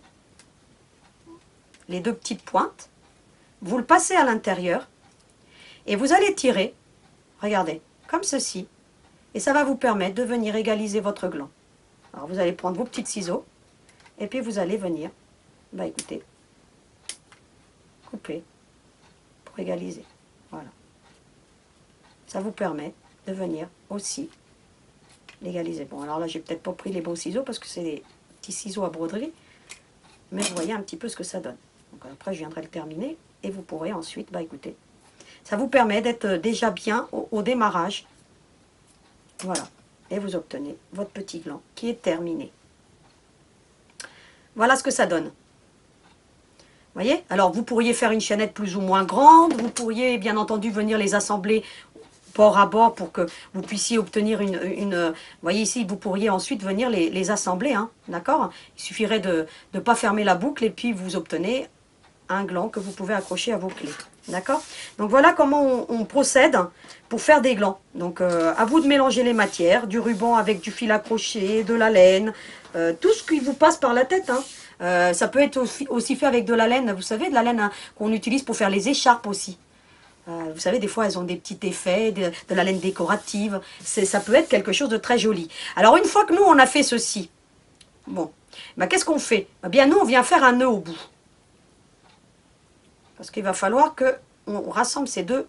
les 2 petites pointes, vous le passez à l'intérieur et vous allez tirer, regardez, comme ceci. Et ça va vous permettre de venir égaliser votre gland. Alors, vous allez prendre vos petits ciseaux et puis vous allez venir, bah, écoutez, couper pour égaliser. Voilà. Ça vous permet de venir aussi l'égaliser. Bon, alors là, j'ai peut-être pas pris les bons ciseaux parce que c'est des petits ciseaux à broderie. Mais vous voyez un petit peu ce que ça donne. Donc après, je viendrai le terminer et vous pourrez ensuite, bah écoutez, ça vous permet d'être déjà bien au démarrage. Voilà. Et vous obtenez votre petit gland qui est terminé. Voilà ce que ça donne. Voyez? Alors, vous pourriez faire une chaînette plus ou moins grande. Vous pourriez, bien entendu, venir les assembler bord à bord pour que vous puissiez obtenir vous voyez ici, vous pourriez ensuite venir les assembler, hein, d'accord? Il suffirait de ne pas fermer la boucle et puis vous obtenez un gland que vous pouvez accrocher à vos clés, d'accord? Donc voilà comment on procède pour faire des glands. Donc à vous de mélanger les matières, du ruban avec du fil accroché, de la laine, tout ce qui vous passe par la tête, hein. Ça peut être aussi fait avec de la laine, vous savez, de la laine, hein, qu'on utilise pour faire les écharpes aussi. Vous savez, des fois, elles ont des petits effets, de la laine décorative. Ça peut être quelque chose de très joli. Alors, une fois que nous, on a fait ceci, bon, ben, qu'est-ce qu'on fait? Eh bien, nous, on vient faire un nœud au bout. Parce qu'il va falloir qu'on rassemble ces deux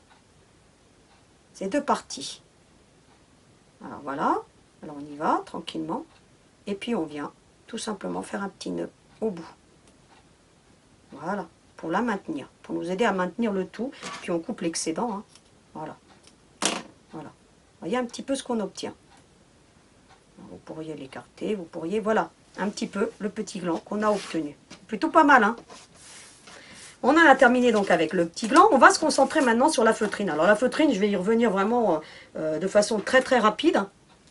parties. Alors, voilà. Alors, on y va, tranquillement. Et puis, on vient tout simplement faire un petit nœud au bout. Voilà, pour la maintenir, pour nous aider à maintenir le tout. Puis on coupe l'excédent, hein. Voilà. Voilà. Voyez un petit peu ce qu'on obtient. Vous pourriez l'écarter, vous pourriez, voilà, un petit peu le petit gland qu'on a obtenu. Plutôt pas mal, hein. On en a terminé donc avec le petit gland. On va se concentrer maintenant sur la feutrine. Alors la feutrine, je vais y revenir vraiment de façon très très rapide.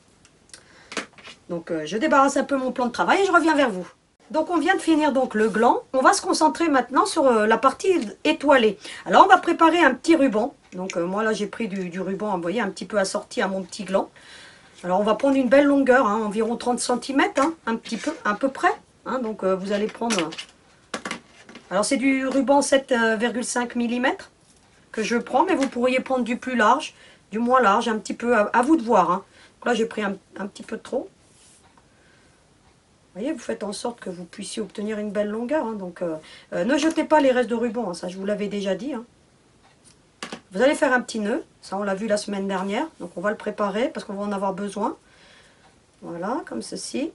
Donc je débarrasse un peu mon plan de travail et je reviens vers vous. Donc on vient de finir donc le gland. On va se concentrer maintenant sur la partie étoilée. Alors on va préparer un petit ruban. Donc moi là j'ai pris du ruban, vous voyez, un petit peu assorti à mon petit gland. Alors on va prendre une belle longueur, hein, environ 30 cm, hein, un petit peu, à peu près. Hein, donc vous allez prendre... Alors c'est du ruban 7,5 mm que je prends, mais vous pourriez prendre du plus large, du moins large, un petit peu, à vous de voir. Hein. Là j'ai pris un petit peu trop. Vous voyez, vous faites en sorte que vous puissiez obtenir une belle longueur. Hein, donc ne jetez pas les restes de ruban, hein, ça je vous l'avais déjà dit. Hein. Vous allez faire un petit nœud, ça on l'a vu la semaine dernière, donc on va le préparer parce qu'on va en avoir besoin. Voilà, comme ceci.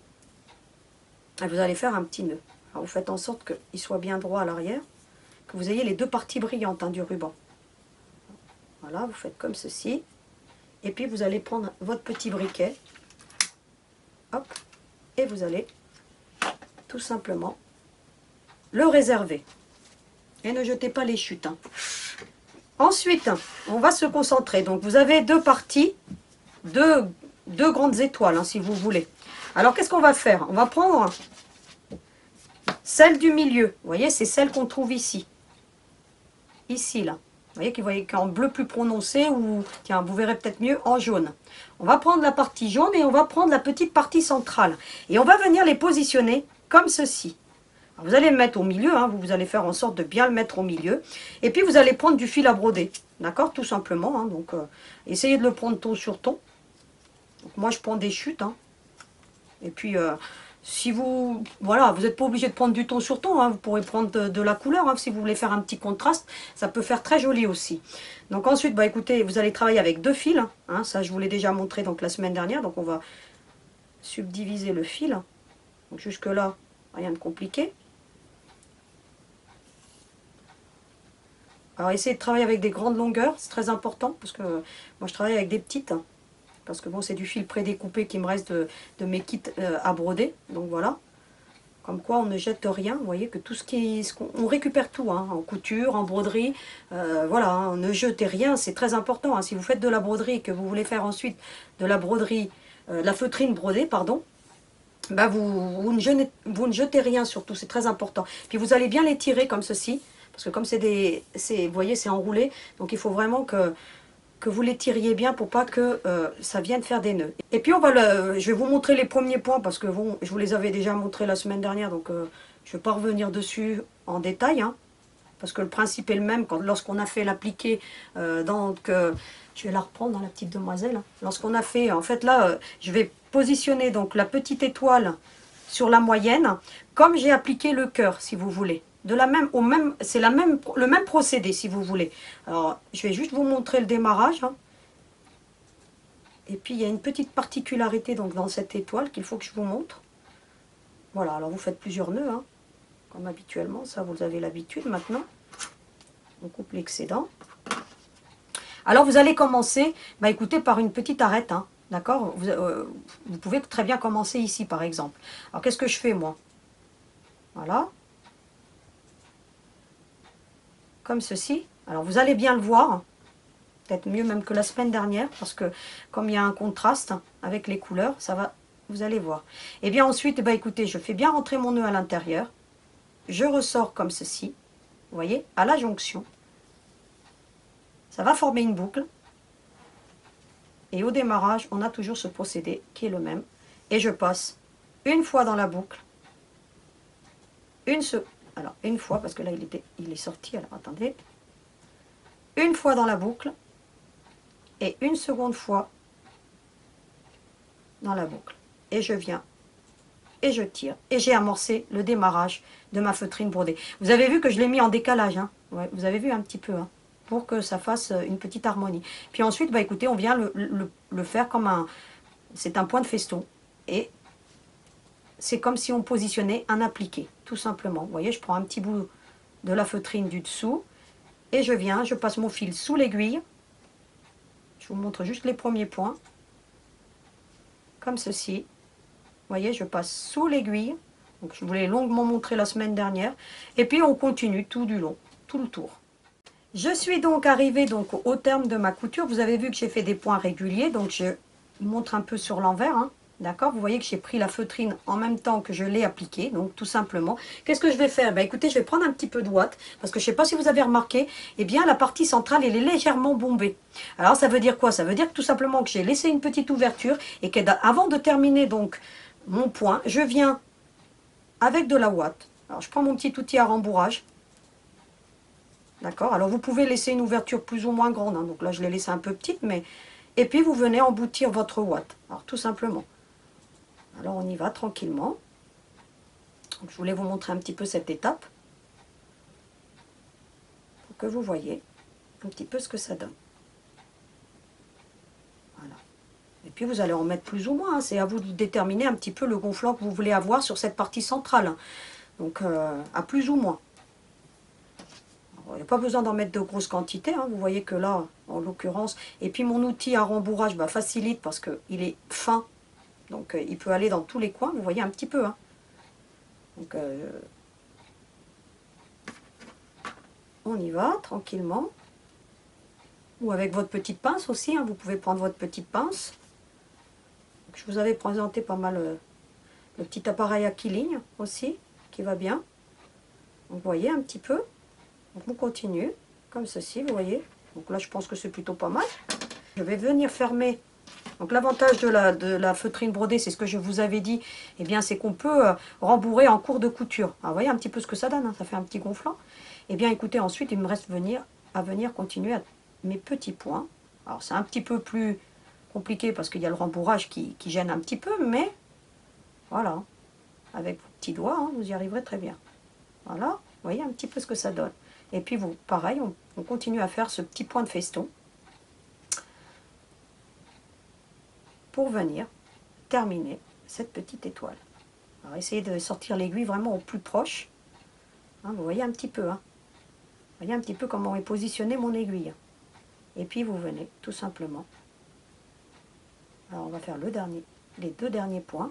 Et vous allez faire un petit nœud. Alors vous faites en sorte qu'il soit bien droit à l'arrière, que vous ayez les deux parties brillantes, hein, du ruban. Voilà, vous faites comme ceci. Et puis vous allez prendre votre petit briquet. Hop. Et vous allez tout simplement le réserver. Et ne jetez pas les chutes. Hein. Ensuite, on va se concentrer. Donc vous avez deux parties, deux grandes étoiles, hein, si vous voulez. Alors qu'est-ce qu'on va faire? On va prendre celle du milieu. Vous voyez, c'est celle qu'on trouve ici. Ici, là. Vous voyez qu'il est en bleu plus prononcé, ou tiens, vous verrez peut-être mieux en jaune. On va prendre la partie jaune et on va prendre la petite partie centrale. Et on va venir les positionner comme ceci. Alors, vous allez le mettre au milieu, hein, vous allez faire en sorte de bien le mettre au milieu. Et puis vous allez prendre du fil à broder. D'accord, tout simplement. Hein, donc, essayez de le prendre ton sur ton. Donc, moi, je prends des chutes. Hein. Et puis... si vous, voilà, vous n'êtes pas obligé de prendre du ton sur ton, hein, vous pourrez prendre de la couleur, hein, si vous voulez faire un petit contraste, ça peut faire très joli aussi. Donc ensuite, bah écoutez, vous allez travailler avec deux fils, hein, ça je vous l'ai déjà montré donc la semaine dernière, donc on va subdiviser le fil. Donc jusque là, rien de compliqué. Alors essayez de travailler avec des grandes longueurs, c'est très important, parce que moi je travaille avec des petites. Hein. Parce que bon, c'est du fil prédécoupé qui me reste de mes kits à broder. Donc voilà. Comme quoi, on ne jette rien. Vous voyez que tout on récupère tout, hein, en couture, en broderie. Voilà, hein, ne jetez rien, c'est très important. Hein. Si vous faites de la broderie et que vous voulez faire ensuite de la broderie, la feutrine brodée, pardon, bah vous ne jetez rien surtout, c'est très important. Puis vous allez bien les tirer comme ceci. Parce que comme vous voyez, c'est enroulé. Donc il faut vraiment que vous les tiriez bien pour pas que ça vienne faire des nœuds. Et puis je vais vous montrer les premiers points parce que bon, je vous les avais déjà montrés la semaine dernière, donc je ne vais pas revenir dessus en détail, hein, parce que le principe est le même lorsqu'on a fait l'appliqué. Je vais la reprendre, hein, la petite demoiselle. Hein. Lorsqu'on a fait, en fait là, je vais positionner donc la petite étoile sur la moyenne, comme j'ai appliqué le cœur, si vous voulez. C'est le même procédé si vous voulez. Alors je vais juste vous montrer le démarrage. Hein. Et puis il y a une petite particularité donc dans cette étoile qu'il faut que je vous montre. Voilà, alors vous faites plusieurs nœuds, hein, comme habituellement, ça vous avez l'habitude maintenant. On coupe l'excédent. Alors vous allez commencer, bah écoutez, par une petite arête, hein, d'accord, vous pouvez très bien commencer ici par exemple. Alors qu'est-ce que je fais moi? Voilà. comme ceci. Alors vous allez bien le voir, peut-être mieux même que la semaine dernière, parce que comme il y a un contraste avec les couleurs, ça va, vous allez voir. Et bien ensuite, bah écoutez, je fais bien rentrer mon nœud à l'intérieur, je ressors comme ceci, vous voyez, à la jonction. Ça va former une boucle. Et au démarrage, on a toujours ce procédé qui est le même. Et je passe une fois dans la boucle, alors une fois, parce que là il est sorti, alors attendez. Une fois dans la boucle, et une seconde fois dans la boucle. Et je viens, et je tire, et j'ai amorcé le démarrage de ma feutrine brodée. Vous avez vu que je l'ai mis en décalage, hein. Ouais, vous avez vu un petit peu, hein, pour que ça fasse une petite harmonie. Puis ensuite, bah écoutez, on vient le faire comme un... C'est un point de feston, et c'est comme si on positionnait un appliqué, tout simplement. Vous voyez, je prends un petit bout de la feutrine du dessous, et je viens, je passe mon fil sous l'aiguille. Je vous montre juste les premiers points, comme ceci. Vous voyez, je passe sous l'aiguille. Donc je vous l'ai longuement montré la semaine dernière. Et puis on continue tout du long, tout le tour. Je suis donc arrivée donc au terme de ma couture. Vous avez vu que j'ai fait des points réguliers, donc je montre un peu sur l'envers, hein. D'accord, vous voyez que j'ai pris la feutrine en même temps que je l'ai appliquée, donc tout simplement. Qu'est-ce que je vais faire? Écoutez, je vais prendre un petit peu de ouate, parce que je ne sais pas si vous avez remarqué, eh bien la partie centrale, elle est légèrement bombée. Alors ça veut dire quoi? Ça veut dire que tout simplement que j'ai laissé une petite ouverture, et qu'avant de terminer donc mon point, je viens avec de la ouate. Alors je prends mon petit outil à rembourrage. D'accord, alors vous pouvez laisser une ouverture plus ou moins grande, hein. Donc là je l'ai laissé un peu petite, mais... Et puis vous venez emboutir votre ouate, alors tout simplement. Alors on y va tranquillement. Donc, je voulais vous montrer un petit peu cette étape, pour que vous voyez un petit peu ce que ça donne. Voilà. Et puis vous allez en mettre plus ou moins, hein. C'est à vous de déterminer un petit peu le gonflant que vous voulez avoir sur cette partie centrale, hein. Donc à plus ou moins. Il n'y a pas besoin d'en mettre de grosses quantités, hein. Vous voyez que là, en l'occurrence, et puis mon outil à rembourrage facilite parce qu'il est fin. Donc il peut aller dans tous les coins, vous voyez un petit peu, hein. Donc on y va tranquillement. Ou avec votre petite pince aussi, hein, vous pouvez prendre votre petite pince. Donc, je vous avais présenté pas mal le petit appareil à quilling aussi, qui va bien. Donc vous voyez un petit peu. Donc on continue, comme ceci, vous voyez. Donc là je pense que c'est plutôt pas mal. Je vais venir fermer. Donc l'avantage de la feutrine brodée, c'est ce que je vous avais dit, eh bien c'est qu'on peut rembourrer en cours de couture. Alors vous voyez un petit peu ce que ça donne, hein, ça fait un petit gonflant. Et bien écoutez, ensuite il me reste à venir continuer à mes petits points. Alors c'est un petit peu plus compliqué parce qu'il y a le rembourrage qui gêne un petit peu, mais voilà, avec vos petits doigts, hein, vous y arriverez très bien. Voilà, vous voyez un petit peu ce que ça donne. Et puis vous, pareil, on continue à faire ce petit point de feston pour venir terminer cette petite étoile. Alors essayez de sortir l'aiguille vraiment au plus proche. Hein, vous voyez un petit peu, hein. Vous voyez un petit peu comment est positionné mon aiguille. Et puis vous venez tout simplement. Alors on va faire les deux derniers points.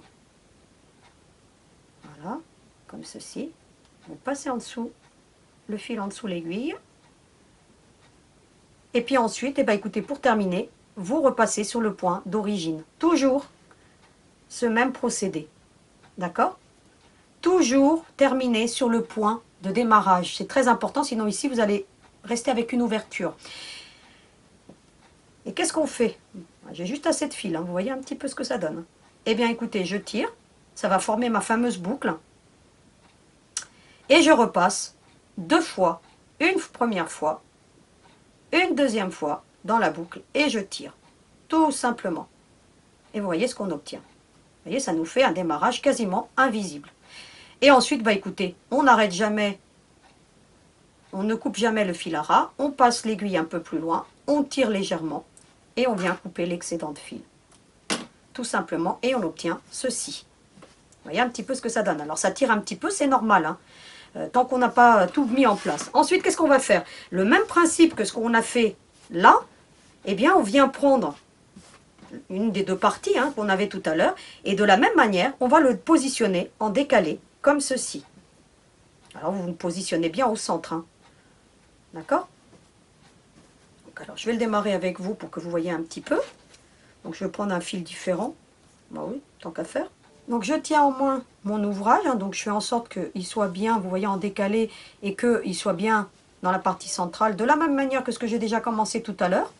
Voilà, comme ceci. Vous passez en dessous le fil en dessous l'aiguille. Et puis ensuite, écoutez, pour terminer, vous repassez sur le point d'origine. Toujours ce même procédé. D'accord? Toujours terminer sur le point de démarrage. C'est très important, sinon ici, vous allez rester avec une ouverture. Et qu'est-ce qu'on fait? J'ai juste assez de fil, hein, vous voyez un petit peu ce que ça donne. Eh bien, écoutez, je tire. Ça va former ma fameuse boucle. Et je repasse 2 fois, une première fois, une deuxième fois dans la boucle et je tire, tout simplement. Et vous voyez ce qu'on obtient. Vous voyez, ça nous fait un démarrage quasiment invisible. Et ensuite, écoutez, on n'arrête jamais, on ne coupe jamais le fil à ras, on passe l'aiguille un peu plus loin, on tire légèrement et on vient couper l'excédent de fil. Tout simplement, et on obtient ceci. Vous voyez un petit peu ce que ça donne. Alors ça tire un petit peu, c'est normal, hein. Tant qu'on n'a pas tout mis en place. Ensuite, qu'est-ce qu'on va faire? Le même principe que ce qu'on a fait là, eh bien, on vient prendre une des deux parties, hein, qu'on avait tout à l'heure, et de la même manière, on va le positionner en décalé, comme ceci. Alors, vous vous positionnez bien au centre, hein. D'accord? Alors, je vais le démarrer avec vous pour que vous voyez un petit peu. Donc, je vais prendre un fil différent. Bah oui, tant qu'à faire. Donc, je tiens au moins mon ouvrage. Hein, donc, je fais en sorte qu'il soit bien, vous voyez, en décalé et qu'il soit bien dans la partie centrale, de la même manière que ce que j'ai déjà commencé tout à l'heure.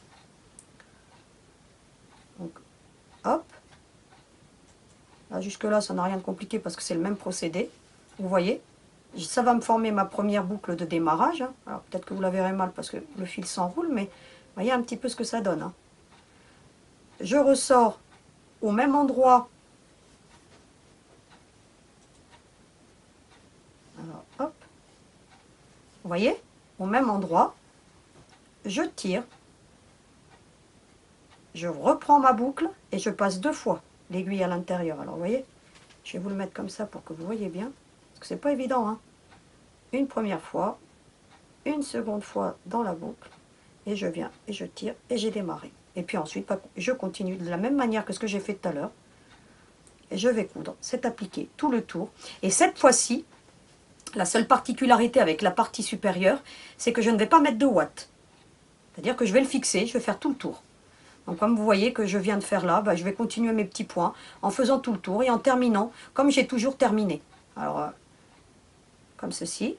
Donc, hop. Là, jusque-là, ça n'a rien de compliqué parce que c'est le même procédé. Vous voyez, ça va me former ma première boucle de démarrage. Hein. Alors, peut-être que vous la verrez mal parce que le fil s'enroule, mais voyez un petit peu ce que ça donne. Hein. Je ressors au même endroit. Alors, hop. Vous voyez, au même endroit. Je tire. Je reprends ma boucle et je passe 2 fois l'aiguille à l'intérieur. Alors, vous voyez, je vais vous le mettre comme ça pour que vous voyez bien. Parce que c'est pas évident. Hein. Une première fois, une seconde fois dans la boucle. Et je viens et je tire et j'ai démarré. Et puis ensuite, je continue de la même manière que ce que j'ai fait tout à l'heure. Et je vais coudre. C'est appliqué tout le tour. Et cette fois-ci, la seule particularité avec la partie supérieure, c'est que je ne vais pas mettre de ouate. C'est-à-dire que je vais le fixer, je vais faire tout le tour. Donc comme vous voyez que je viens de faire là, bah, je vais continuer mes petits points en faisant tout le tour et en terminant comme j'ai toujours terminé. Alors, comme ceci.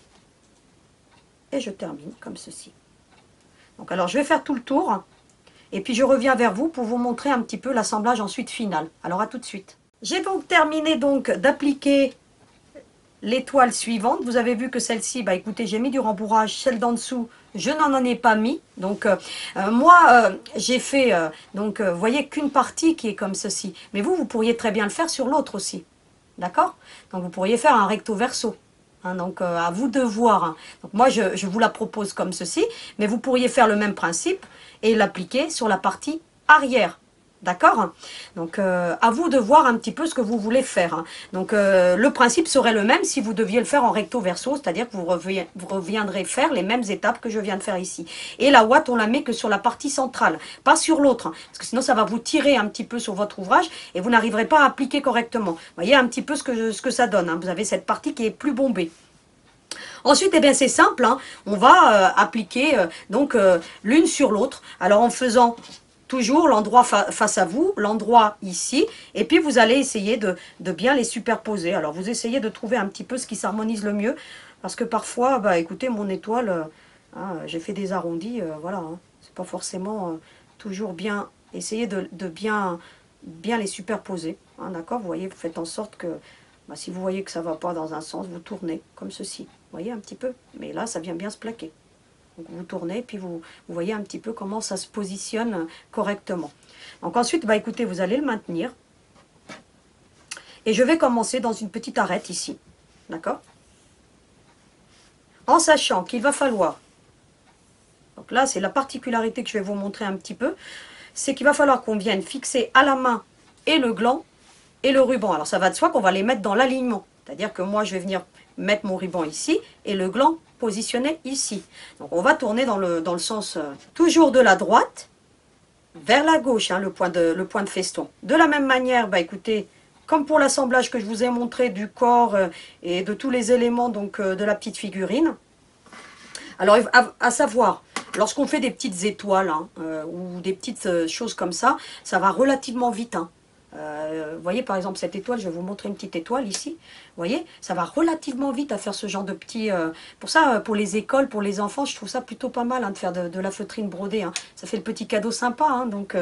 Et je termine comme ceci. Donc alors je vais faire tout le tour. Et puis je reviens vers vous pour vous montrer un petit peu l'assemblage ensuite final. Alors à tout de suite. J'ai donc terminé donc d'appliquer l'étoile suivante. Vous avez vu que celle-ci, bah écoutez, j'ai mis du rembourrage. Celle d'en dessous, je n'en ai pas mis. Donc moi, j'ai fait, vous voyez qu'une partie qui est comme ceci. Mais vous pourriez très bien le faire sur l'autre aussi. D'accord? Donc vous pourriez faire un recto verso. Hein, donc à vous de voir. Hein. Donc moi je vous la propose comme ceci, mais vous pourriez faire le même principe et l'appliquer sur la partie arrière. D'accord? Donc à vous de voir un petit peu ce que vous voulez faire. Hein. Donc le principe serait le même si vous deviez le faire en recto verso, c'est-à-dire que vous reviendrez faire les mêmes étapes que je viens de faire ici. Et la ouate on la met que sur la partie centrale, pas sur l'autre, hein, parce que sinon ça va vous tirer un petit peu sur votre ouvrage et vous n'arriverez pas à appliquer correctement. Vous voyez un petit peu ce que ça donne. Hein. Vous avez cette partie qui est plus bombée. Ensuite, eh bien c'est simple, hein, on va appliquer l'une sur l'autre. Alors en faisant toujours l'endroit face à vous, l'endroit ici, et puis vous allez essayer de bien les superposer. Alors vous essayez de trouver un petit peu ce qui s'harmonise le mieux, parce que parfois, bah écoutez, mon étoile, hein, j'ai fait des arrondis, voilà, hein, c'est pas forcément toujours bien, essayez de bien les superposer, hein, d'accord? Vous voyez, vous faites en sorte que, bah, si vous voyez que ça ne va pas dans un sens, vous tournez, comme ceci, vous voyez un petit peu, mais là, ça vient bien se plaquer. Donc vous tournez, puis vous voyez un petit peu comment ça se positionne correctement. Donc ensuite, bah écoutez, vous allez le maintenir. Et je vais commencer dans une petite arête ici. D'accord? En sachant qu'il va falloir, donc là c'est la particularité que je vais vous montrer un petit peu, c'est qu'il va falloir qu'on vienne fixer à la main et le gland et le ruban. Alors ça va de soi qu'on va les mettre dans l'alignement. C'est-à-dire que moi je vais venir mettre mon ruban ici et le gland positionné ici. Donc on va tourner dans le sens toujours de la droite vers la gauche, hein, le point de feston. De la même manière, bah écoutez, comme pour l'assemblage que je vous ai montré du corps et de tous les éléments donc de la petite figurine. Alors à savoir, lorsqu'on fait des petites étoiles hein, ou des petites choses comme ça va relativement vite. Hein. Vous voyez par exemple cette étoile, je vais vous montrer une petite étoile ici. Vous voyez, ça va relativement vite à faire ce genre de petits... pour ça, pour les écoles, pour les enfants, je trouve ça plutôt pas mal hein, de faire de la feutrine brodée. Hein. Ça fait le petit cadeau sympa. Hein, donc,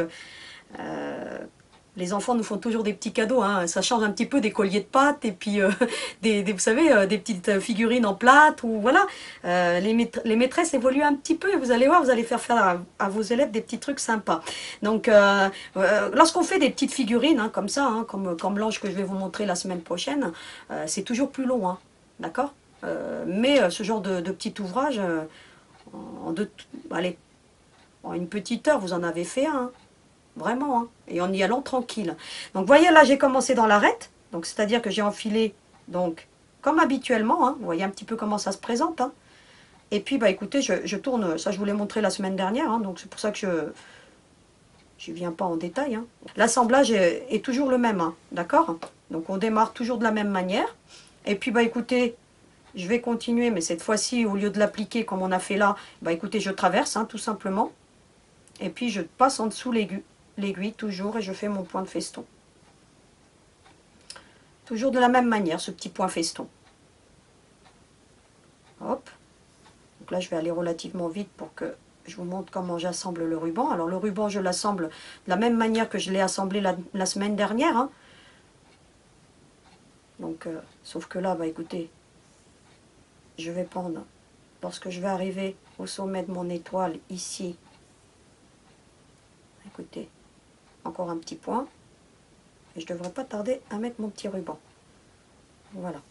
les enfants nous font toujours des petits cadeaux. Hein. Ça change un petit peu des colliers de pâtes et puis, vous savez, des petites figurines en plâtre. Ou, voilà. Les maîtresses évoluent un petit peu et vous allez voir, vous allez faire à vos élèves des petits trucs sympas. Donc, lorsqu'on fait des petites figurines hein, comme ça, hein, comme l'ange que je vais vous montrer la semaine prochaine, c'est toujours plus long. Hein, d'accord mais ce genre de petit ouvrage, allez, en une petite heure, vous en avez fait un. Hein. Vraiment, hein, et en y allant tranquille. Donc, vous voyez, là, j'ai commencé dans l'arête. Donc, c'est-à-dire que j'ai enfilé, donc, comme habituellement. Hein, vous voyez un petit peu comment ça se présente. Hein. Et puis, bah, écoutez, je tourne. Ça, je vous l'ai montré la semaine dernière. Hein, donc, c'est pour ça que je viens pas en détail. Hein. L'assemblage est toujours le même. Hein, d'accord? Donc, on démarre toujours de la même manière. Et puis, bah, écoutez, je vais continuer, mais cette fois-ci, au lieu de l'appliquer comme on a fait là, bah écoutez, je traverse, hein, tout simplement. Et puis je passe en dessous l'aiguille toujours et je fais mon point de feston. Toujours de la même manière, ce petit point feston. Hop. Donc là, je vais aller relativement vite pour que je vous montre comment j'assemble le ruban. Alors le ruban, je l'assemble de la même manière que je l'ai assemblé la semaine dernière, hein. Donc, sauf que là, bah écoutez, je vais prendre, lorsque je vais arriver au sommet de mon étoile, ici, écoutez, encore un petit point, et je ne devrais pas tarder à mettre mon petit ruban. Voilà.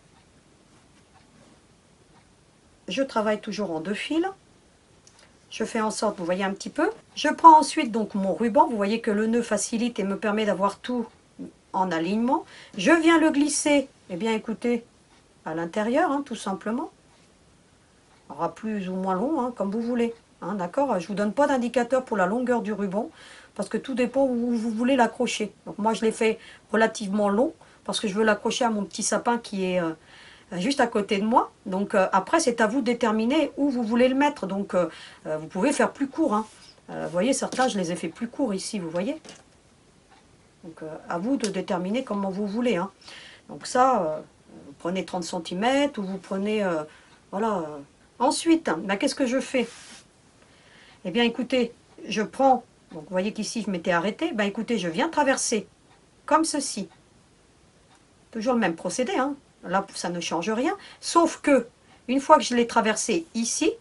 Je travaille toujours en 2 fils. Je fais en sorte, vous voyez un petit peu. Je prends ensuite donc mon ruban. Vous voyez que le nœud facilite et me permet d'avoir tout en alignement. Je viens le glisser, eh bien écoutez, à l'intérieur, hein, tout simplement. Il aura plus ou moins long, hein, comme vous voulez. Hein, d'accord? Je ne vous donne pas d'indicateur pour la longueur du ruban, parce que tout dépend où vous voulez l'accrocher. Donc moi je l'ai fait relativement long, parce que je veux l'accrocher à mon petit sapin qui est juste à côté de moi. Donc après c'est à vous de déterminer où vous voulez le mettre. Donc vous pouvez faire plus court, hein. Vous voyez, certains je les ai fait plus courts ici, vous voyez. Donc à vous de déterminer comment vous voulez, hein. Donc ça, vous prenez 30 cm ou vous prenez... voilà. Ensuite, ben, qu'est-ce que je fais? Eh bien écoutez, je prends... Donc vous voyez qu'ici je m'étais arrêtée. Ben écoutez, je viens traverser comme ceci. Toujours le même procédé, hein. Là ça ne change rien. Sauf que, une fois que je l'ai traversé ici,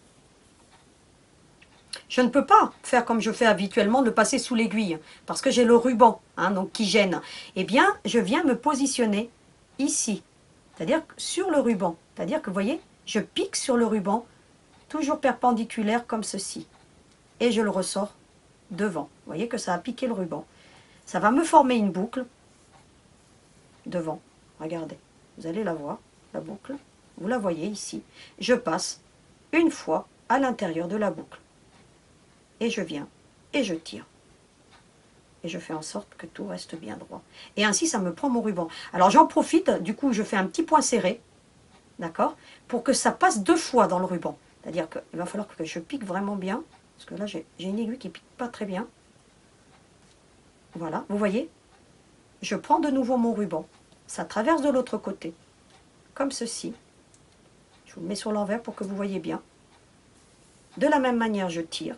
je ne peux pas faire comme je fais habituellement, de passer sous l'aiguille, parce que j'ai le ruban, hein, donc qui gêne. Eh bien, je viens me positionner ici, c'est-à-dire sur le ruban. C'est-à-dire que, vous voyez, je pique sur le ruban, toujours perpendiculaire comme ceci. Et je le ressors devant. Vous voyez que ça a piqué le ruban. Ça va me former une boucle devant. Regardez, vous allez la voir, la boucle. Vous la voyez ici. Je passe une fois à l'intérieur de la boucle. Et je viens, et je tire. Et je fais en sorte que tout reste bien droit. Et ainsi, ça me prend mon ruban. Alors j'en profite, du coup, je fais un petit point serré, d'accord, pour que ça passe 2 fois dans le ruban. C'est-à-dire qu'il va falloir que je pique vraiment bien, parce que là, j'ai une aiguille qui ne pique pas très bien. Voilà, vous voyez, je prends de nouveau mon ruban. Ça traverse de l'autre côté, comme ceci. Je vous le mets sur l'envers pour que vous voyez bien. De la même manière, je tire.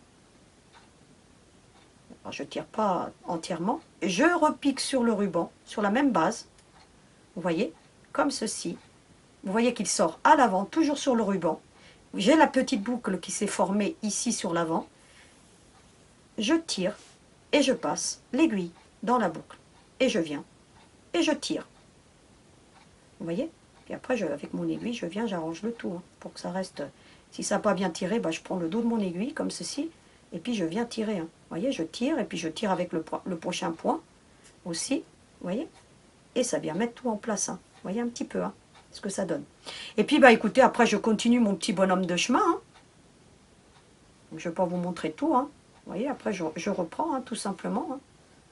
Alors, je ne tire pas entièrement. Je repique sur le ruban, sur la même base. Vous voyez, comme ceci. Vous voyez qu'il sort à l'avant, toujours sur le ruban. J'ai la petite boucle qui s'est formée ici sur l'avant. Je tire et je passe l'aiguille dans la boucle. Et je viens et je tire. Vous voyez? Et après, avec mon aiguille, je viens, j'arrange le tout, hein, pour que ça reste... Si ça n'a pas bien tiré, bah, je prends le dos de mon aiguille, comme ceci. Et puis je viens tirer, hein. Vous voyez, je tire, et puis je tire avec le prochain point aussi, vous voyez. Et ça vient mettre tout en place, hein. Vous voyez un petit peu, hein, ce que ça donne. Et puis, bah écoutez, après je continue mon petit bonhomme de chemin, hein. Donc, je ne vais pas vous montrer tout, hein. Vous voyez, après je reprends, hein, tout simplement, hein.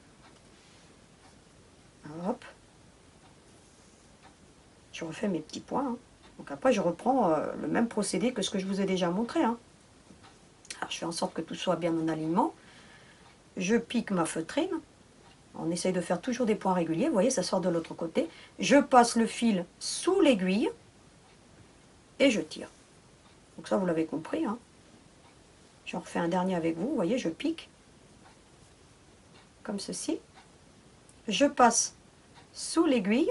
Hop. Je refais mes petits points, hein. Donc après je reprends le même procédé que ce que je vous ai déjà montré, hein. Alors je fais en sorte que tout soit bien en alignement. Je pique ma feutrine. On essaye de faire toujours des points réguliers. Vous voyez, ça sort de l'autre côté. Je passe le fil sous l'aiguille et je tire. Donc ça, vous l'avez compris, hein. J'en refais un dernier avec vous. Vous voyez, je pique comme ceci. Je passe sous l'aiguille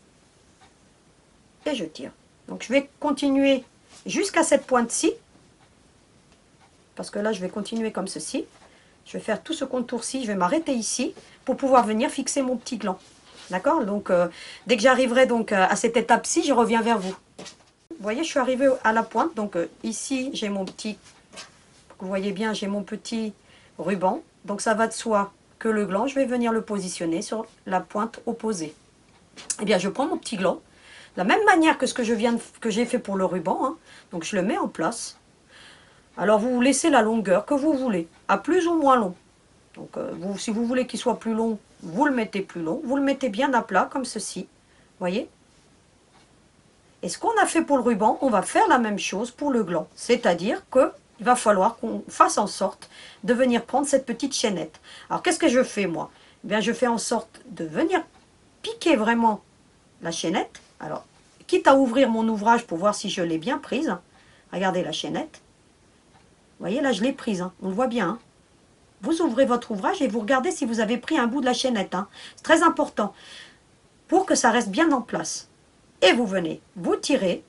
et je tire. Donc je vais continuer jusqu'à cette pointe-ci. Parce que là, je vais continuer comme ceci. Je vais faire tout ce contour-ci. Je vais m'arrêter ici pour pouvoir venir fixer mon petit gland. D'accord? Donc, dès que j'arriverai donc à cette étape-ci, je reviens vers vous. Vous voyez, je suis arrivée à la pointe. Donc, ici, j'ai mon petit... Vous voyez bien, j'ai mon petit ruban. Donc, ça va de soi que le gland, je vais venir le positionner sur la pointe opposée. Eh bien, je prends mon petit gland. De la même manière que ce que j'ai fait pour le ruban, hein. Donc, je le mets en place. Alors, vous laissez la longueur que vous voulez, à plus ou moins long. Donc, si vous voulez qu'il soit plus long, vous le mettez plus long. Vous le mettez bien à plat, comme ceci. Voyez? Et ce qu'on a fait pour le ruban, on va faire la même chose pour le gland. C'est-à-dire qu'il va falloir qu'on fasse en sorte de venir prendre cette petite chaînette. Alors qu'est-ce que je fais moi? Eh bien, je fais en sorte de venir piquer vraiment la chaînette. Alors, quitte à ouvrir mon ouvrage pour voir si je l'ai bien prise. Regardez la chaînette. Vous voyez, là, je l'ai prise. Hein. On le voit bien. Hein. Vous ouvrez votre ouvrage et vous regardez si vous avez pris un bout de la chaînette. Hein. C'est très important pour que ça reste bien en place. Et vous venez, vous tirez.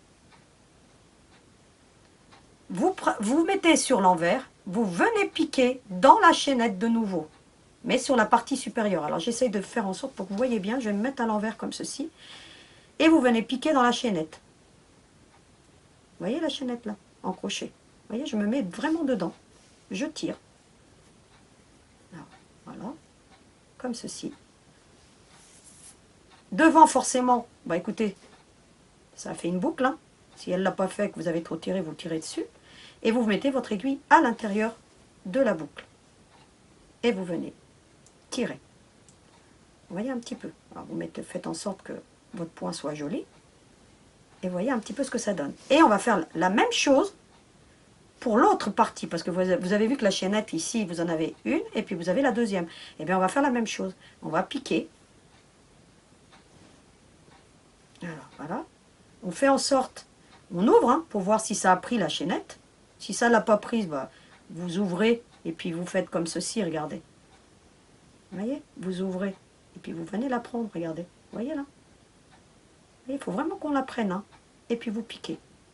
Vous mettez sur l'envers. Vous venez piquer dans la chaînette de nouveau. Mais sur la partie supérieure. Alors, j'essaye de faire en sorte pour que vous voyez bien. Je vais me mettre à l'envers comme ceci. Et vous venez piquer dans la chaînette. Vous voyez la chaînette là, en crochet. Vous voyez, je me mets vraiment dedans. Je tire. Alors, voilà. Comme ceci. Devant, forcément, bah écoutez, ça fait une boucle. Hein. Si elle ne l'a pas fait, que vous avez trop tiré, vous le tirez dessus. Et vous mettez votre aiguille à l'intérieur de la boucle. Et vous venez tirer. Vous voyez un petit peu. Alors, vous faites en sorte que votre point soit joli. Et vous voyez un petit peu ce que ça donne. Et on va faire la même chose pour l'autre partie. Parce que vous avez vu que la chaînette ici, vous en avez une. Et puis vous avez la deuxième. Et bien on va faire la même chose. On va piquer. Alors voilà. On fait en sorte, on ouvre hein, pour voir si ça a pris la chaînette. Si ça ne l'a pas prise, bah, vous ouvrez. Et puis vous faites comme ceci, regardez. Vous voyez, vous ouvrez. Et puis vous venez la prendre, regardez. Vous voyez là? Il faut vraiment qu'on la prenne. Hein. Et puis vous piquez.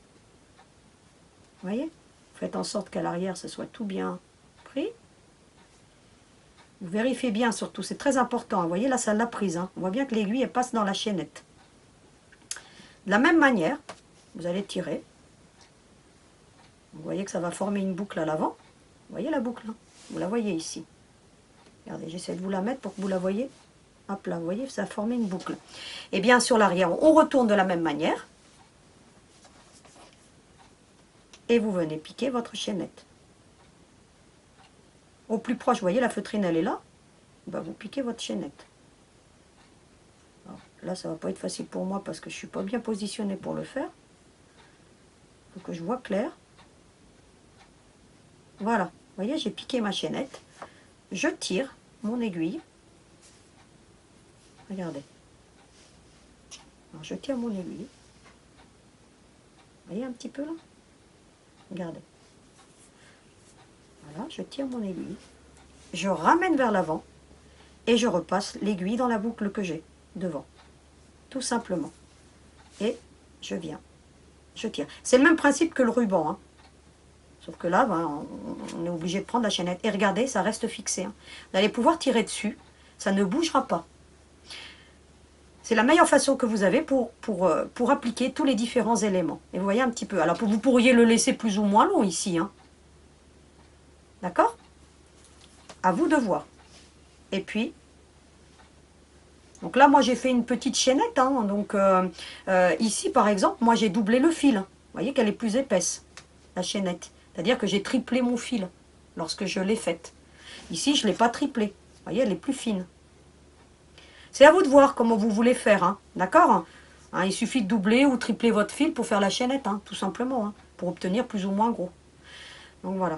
Vous voyez? Faites en sorte qu'à l'arrière, ce soit tout bien pris. Vous vérifiez bien surtout, c'est très important. Vous voyez, là, ça l'a prise. Hein. On voit bien que l'aiguille, elle passe dans la chaînette. De la même manière, vous allez tirer. Vous voyez que ça va former une boucle à l'avant. Vous voyez la boucle, hein? Vous la voyez ici. Regardez, j'essaie de vous la mettre pour que vous la voyez. Hop là, vous voyez, ça a formé une boucle. Et bien sur l'arrière, on retourne de la même manière. Et vous venez piquer votre chaînette. Au plus proche, vous voyez, la feutrine, elle est là. Ben, vous piquez votre chaînette. Alors, là, ça ne va pas être facile pour moi parce que je ne suis pas bien positionnée pour le faire. Il faut que je vois clair. Voilà, vous voyez, j'ai piqué ma chaînette. Je tire mon aiguille. Regardez. Alors, je tire mon aiguille. Vous voyez un petit peu là? Regardez. Voilà, je tire mon aiguille. Je ramène vers l'avant. Et je repasse l'aiguille dans la boucle que j'ai devant. Tout simplement. Et je viens. Je tire. C'est le même principe que le ruban. Hein. Sauf que là, ben, on est obligé de prendre la chaînette. Et regardez, ça reste fixé. Hein. Vous allez pouvoir tirer dessus. Ça ne bougera pas. C'est la meilleure façon que vous avez pour appliquer tous les différents éléments. Et vous voyez un petit peu. Alors, vous pourriez le laisser plus ou moins long ici. Hein. D'accord? À vous de voir. Et puis, donc là, moi, j'ai fait une petite chaînette. Hein. Donc, ici, par exemple, moi, j'ai doublé le fil. Vous voyez qu'elle est plus épaisse, la chaînette. C'est-à-dire que j'ai triplé mon fil lorsque je l'ai faite. Ici, je ne l'ai pas triplé. Vous voyez, elle est plus fine. C'est à vous de voir comment vous voulez faire, hein, d'accord? Hein, il suffit de doubler ou tripler votre fil pour faire la chaînette, hein, tout simplement, hein, pour obtenir plus ou moins gros. Donc voilà.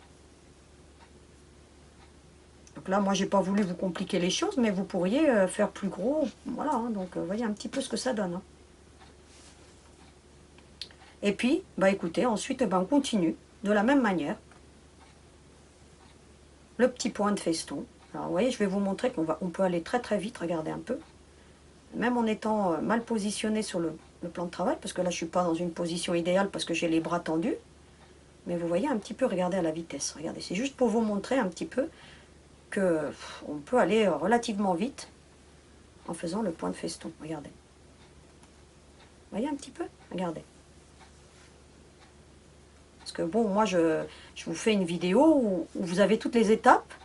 Donc là, moi, j'ai pas voulu vous compliquer les choses, mais vous pourriez faire plus gros. Voilà, hein, donc vous voyez un petit peu ce que ça donne. Hein. Et puis, bah écoutez, ensuite, on continue de la même manière. Le petit point de feston. Alors, vous voyez, je vais vous montrer qu'on peut aller très très vite, regardez un peu. Même en étant mal positionné sur le plan de travail, parce que là, je ne suis pas dans une position idéale parce que j'ai les bras tendus. Mais vous voyez un petit peu, regardez à la vitesse. Regardez, c'est juste pour vous montrer un petit peu qu'on peut aller relativement vite en faisant le point de feston. Regardez. Vous voyez un petit peu? Regardez. Parce que bon, moi, je vous fais une vidéo où vous avez toutes les étapes.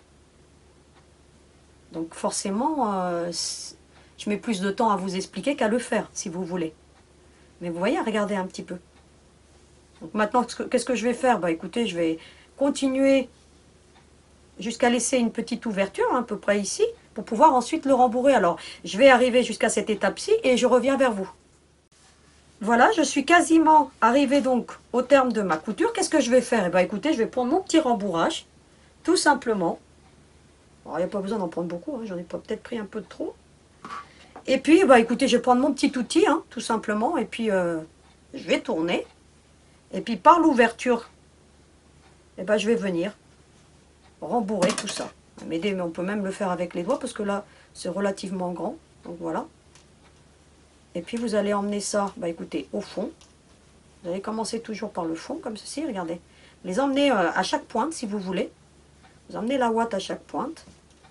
Donc forcément, je mets plus de temps à vous expliquer qu'à le faire, si vous voulez. Mais vous voyez, regardez un petit peu. Donc maintenant, qu'est-ce que je vais faire? Bah écoutez, je vais continuer jusqu'à laisser une petite ouverture, hein, à peu près ici, pour pouvoir ensuite le rembourrer. Alors, je vais arriver jusqu'à cette étape-ci et je reviens vers vous. Voilà, je suis quasiment arrivée donc au terme de ma couture. Qu'est-ce que je vais faire? Eh bien écoutez, je vais prendre mon petit rembourrage, tout simplement. Alors, il n'y a pas besoin d'en prendre beaucoup, hein, j'en ai peut-être pris un peu de trop. Et puis, bah, écoutez, je vais prendre mon petit outil, hein, tout simplement, et puis je vais tourner. Et puis par l'ouverture, eh ben, je vais venir rembourrer tout ça. Mais on peut même le faire avec les doigts, parce que là, c'est relativement grand. Donc voilà. Et puis vous allez emmener ça, bah, écoutez, au fond. Vous allez commencer toujours par le fond, comme ceci, regardez. Les emmener à chaque pointe, si vous voulez. Vous emmenez la ouate à chaque pointe.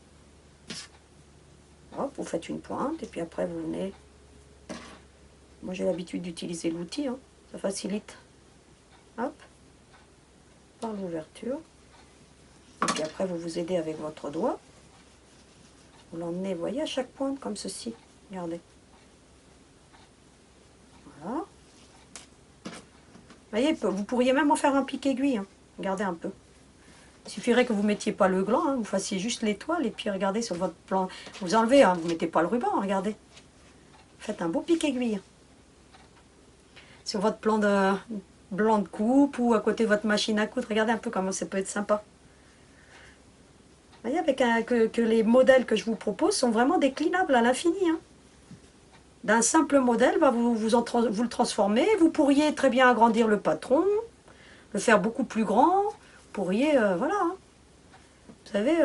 Hop, vous faites une pointe, et puis après vous venez... Moi j'ai l'habitude d'utiliser l'outil, hein. Ça facilite. Hop, par l'ouverture. Et puis après vous vous aidez avec votre doigt. Vous l'emmenez, vous voyez, à chaque pointe, comme ceci. Regardez. Voilà. Vous voyez, vous pourriez même en faire un pic-aiguille, hein. Regardez un peu. Il suffirait que vous ne mettiez pas le gland, hein, vous fassiez juste l'étoile, et puis regardez sur votre plan. Vous enlevez, hein, vous ne mettez pas le ruban, regardez. Faites un beau pic-aiguille. Sur votre plan de blanc de coupe ou à côté de votre machine à coudre, regardez un peu comment ça peut être sympa. Vous voyez, avec que les modèles que je vous propose sont vraiment déclinables à l'infini, hein. D'un simple modèle, bah, vous le transformez. Vous pourriez très bien agrandir le patron, le faire beaucoup plus grand. Vous pourriez, voilà, hein. Vous avez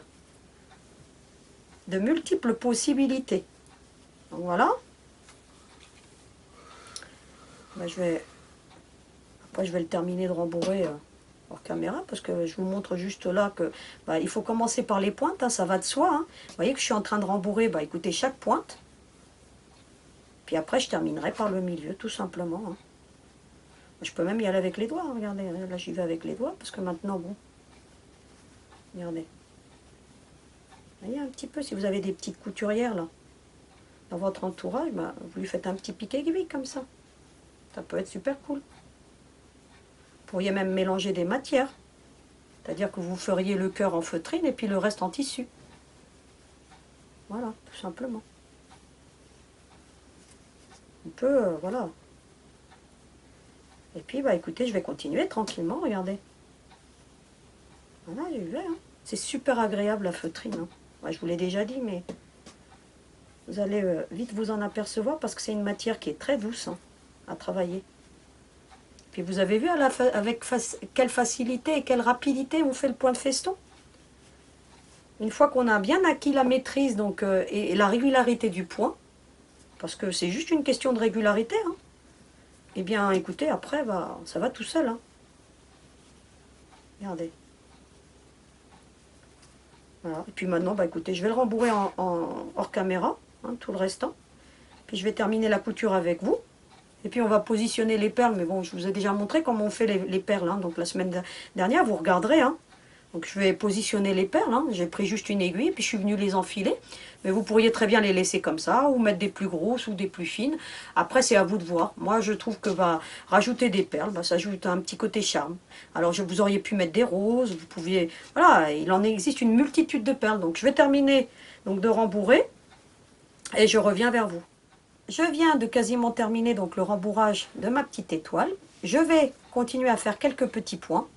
de multiples possibilités. Donc voilà. Bah, après, je vais le terminer de rembourrer hors caméra, parce que je vous montre juste là que bah, il faut commencer par les pointes, hein, ça va de soi, hein. Vous voyez que je suis en train de rembourrer, bah, écoutez, chaque pointe. Puis après, je terminerai par le milieu, tout simplement, hein. Je peux même y aller avec les doigts, hein, regardez. Là, j'y vais avec les doigts, parce que maintenant, bon, regardez. Vous voyez un petit peu, si vous avez des petites couturières, là, dans votre entourage, bah, vous lui faites un petit pic-aiguille, comme ça. Ça peut être super cool. Vous pourriez même mélanger des matières. C'est-à-dire que vous feriez le cœur en feutrine et puis le reste en tissu. Voilà, tout simplement. On peut, voilà. Et puis, bah écoutez, je vais continuer tranquillement, regardez. Voilà, j'y vais, hein. C'est super agréable la feutrine, hein. Ouais, je vous l'ai déjà dit, mais vous allez vite vous en apercevoir parce que c'est une matière qui est très douce, hein, à travailler. Puis vous avez vu avec quelle facilité et quelle rapidité on fait le point de feston. Une fois qu'on a bien acquis la maîtrise donc, et la régularité du point, parce que c'est juste une question de régularité, hein, eh bien écoutez, après bah, ça va tout seul, hein. Regardez. Voilà. Et puis maintenant, bah, écoutez, je vais le rembourrer hors caméra, hein, tout le restant. Puis je vais terminer la couture avec vous. Et puis on va positionner les perles, mais bon, je vous ai déjà montré comment on fait les perles, hein. Donc la semaine dernière, vous regarderez, hein. Donc je vais positionner les perles, hein. J'ai pris juste une aiguille, puis je suis venue les enfiler. Mais vous pourriez très bien les laisser comme ça, ou mettre des plus grosses ou des plus fines. Après, c'est à vous de voir. Moi, je trouve que bah, rajouter des perles, bah, ça ajoute un petit côté charme. Alors, vous auriez pu mettre des roses, vous pouviez... Voilà, il en existe une multitude de perles. Donc, je vais terminer donc, de rembourrer, et je reviens vers vous. Je viens de quasiment terminer donc, le rembourrage de ma petite étoile. Je vais continuer à faire quelques petits points.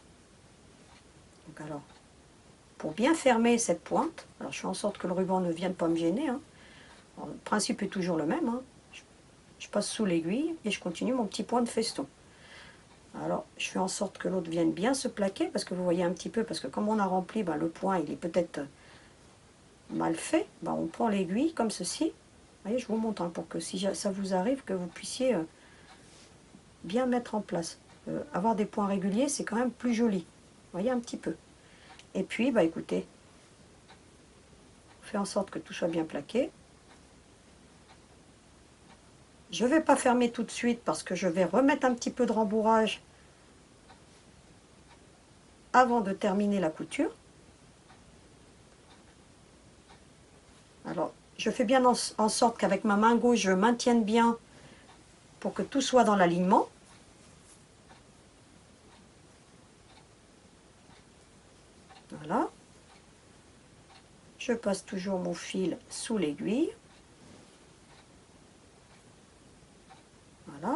Donc, alors... Pour bien fermer cette pointe, alors je fais en sorte que le ruban ne vienne pas me gêner, hein. Alors, le principe est toujours le même, hein. Je passe sous l'aiguille et je continue mon petit point de feston. Alors je fais en sorte que l'autre vienne bien se plaquer, parce que vous voyez un petit peu, parce que comme on a rempli, ben, le point il est peut-être mal fait, ben, on prend l'aiguille comme ceci. Vous voyez, je vous montre, hein, pour que si ça vous arrive, que vous puissiez bien mettre en place. Avoir des points réguliers, c'est quand même plus joli. Vous voyez un petit peu. Et puis, bah écoutez, fais en sorte que tout soit bien plaqué. Je ne vais pas fermer tout de suite parce que je vais remettre un petit peu de rembourrage avant de terminer la couture. Alors, je fais bien en sorte qu'avec ma main gauche, je maintienne bien pour que tout soit dans l'alignement. Voilà. Je passe toujours mon fil sous l'aiguille. Voilà.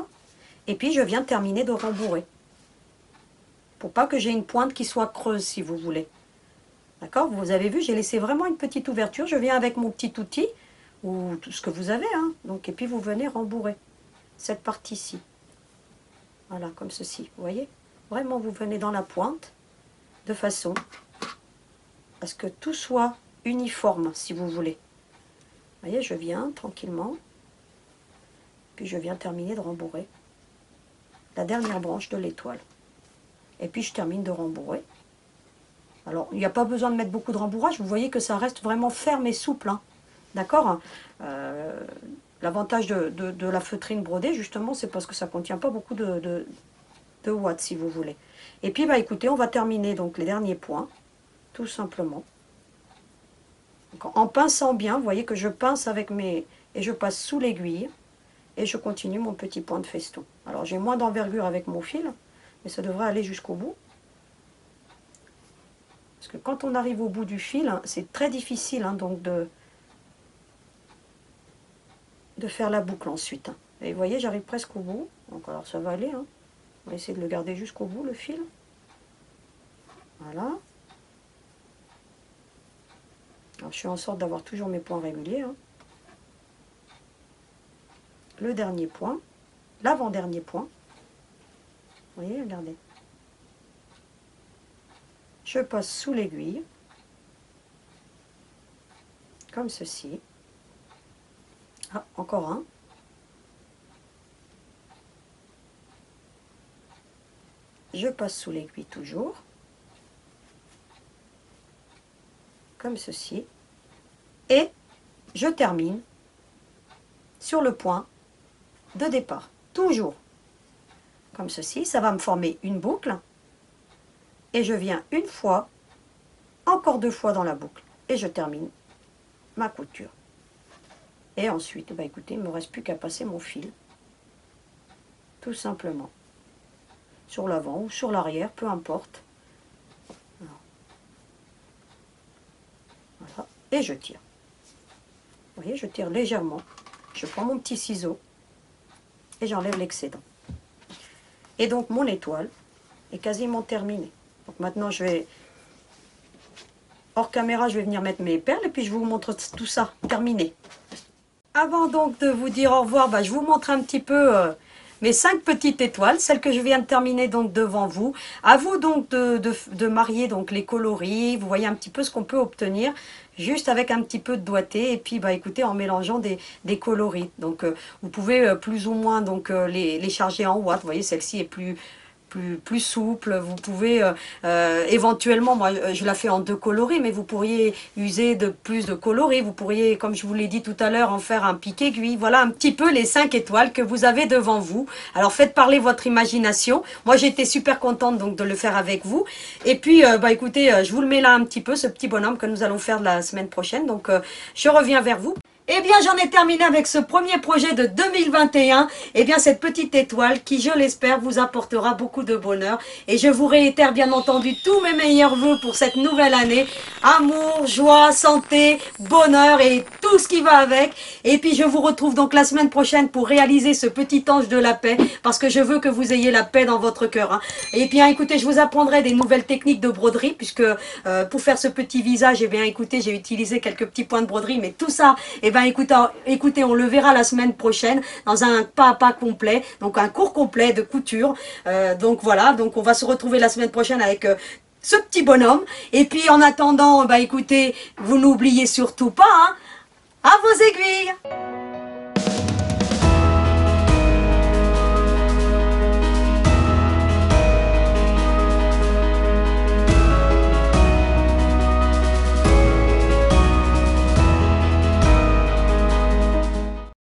Et puis je viens terminer de rembourrer. Pour pas que j'ai une pointe qui soit creuse, si vous voulez. D'accord? Vous avez vu, j'ai laissé vraiment une petite ouverture. Je viens avec mon petit outil, ou tout ce que vous avez. Hein. Donc, et puis vous venez rembourrer cette partie-ci. Voilà, comme ceci. Vous voyez? Vraiment, vous venez dans la pointe, de façon à ce que tout soit uniforme, si vous voulez. Vous voyez, je viens tranquillement. Puis je viens terminer de rembourrer la dernière branche de l'étoile. Et puis je termine de rembourrer. Alors, il n'y a pas besoin de mettre beaucoup de rembourrage. Vous voyez que ça reste vraiment ferme et souple. Hein. D'accord? L'avantage de la feutrine brodée, justement, c'est parce que ça ne contient pas beaucoup de watts, si vous voulez. Et puis, bah, écoutez, on va terminer donc les derniers points, tout simplement. Donc, en pinçant bien, vous voyez que je pince avec mes... Et je passe sous l'aiguille. Et je continue mon petit point de feston. Alors, j'ai moins d'envergure avec mon fil, mais ça devrait aller jusqu'au bout. Parce que quand on arrive au bout du fil, hein, c'est très difficile hein, donc de faire la boucle ensuite. Hein. Et vous voyez, j'arrive presque au bout. Donc alors ça va aller. Hein. On va essayer de le garder jusqu'au bout, le fil. Voilà. Alors je fais en sorte d'avoir toujours mes points réguliers. Hein. Le dernier point, l'avant-dernier point. Vous voyez, regardez. Je passe sous l'aiguille, comme ceci. Ah, encore un. Je passe sous l'aiguille toujours, comme ceci. Et je termine sur le point de départ, toujours. Comme ceci, ça va me former une boucle. Et je viens une fois, encore deux fois dans la boucle. Et je termine ma couture. Et ensuite, bah écoutez, il ne me reste plus qu'à passer mon fil. Tout simplement. Sur l'avant ou sur l'arrière, peu importe. Voilà. Et je tire. Vous voyez, je tire légèrement. Je prends mon petit ciseau. Et j'enlève l'excédent. Et donc, mon étoile est quasiment terminée. Donc maintenant, je vais, hors caméra, je vais venir mettre mes perles et puis je vous montre tout ça terminé. Avant donc de vous dire au revoir, bah, je vous montre un petit peu mes 5 petites étoiles, celles que je viens de terminer donc devant vous. À vous donc de marier donc les coloris. Vous voyez un petit peu ce qu'on peut obtenir juste avec un petit peu de doigté et puis bah écoutez en mélangeant des coloris. Donc vous pouvez plus ou moins donc les charger en watts. Vous voyez, celle-ci est plus souple. Vous pouvez éventuellement, moi je la fais en 2 coloris, mais vous pourriez user de plus de coloris. Vous pourriez, comme je vous l'ai dit tout à l'heure, en faire un pic aiguille. Voilà un petit peu les 5 étoiles que vous avez devant vous. Alors faites parler votre imagination. Moi j'ai été super contente donc de le faire avec vous. Et puis bah écoutez, je vous le mets là un petit peu, ce petit bonhomme que nous allons faire la semaine prochaine. Donc je reviens vers vous. Eh bien, j'en ai terminé avec ce premier projet de 2021. Eh bien, cette petite étoile qui, je l'espère, vous apportera beaucoup de bonheur. Et je vous réitère, bien entendu, tous mes meilleurs vœux pour cette nouvelle année. Amour, joie, santé, bonheur et tout ce qui va avec. Et puis, je vous retrouve donc la semaine prochaine pour réaliser ce petit ange de la paix. Parce que je veux que vous ayez la paix dans votre cœur. Hein. Et bien, écoutez, je vous apprendrai des nouvelles techniques de broderie. Puisque pour faire ce petit visage, eh bien, écoutez, j'ai utilisé quelques petits points de broderie. Mais tout ça, eh ben écoutez, on le verra la semaine prochaine dans un pas à pas complet, donc un cours complet de couture. Donc voilà, donc on va se retrouver la semaine prochaine avec ce petit bonhomme. Et puis en attendant, bah écoutez, vous n'oubliez surtout pas, hein, à vos aiguilles.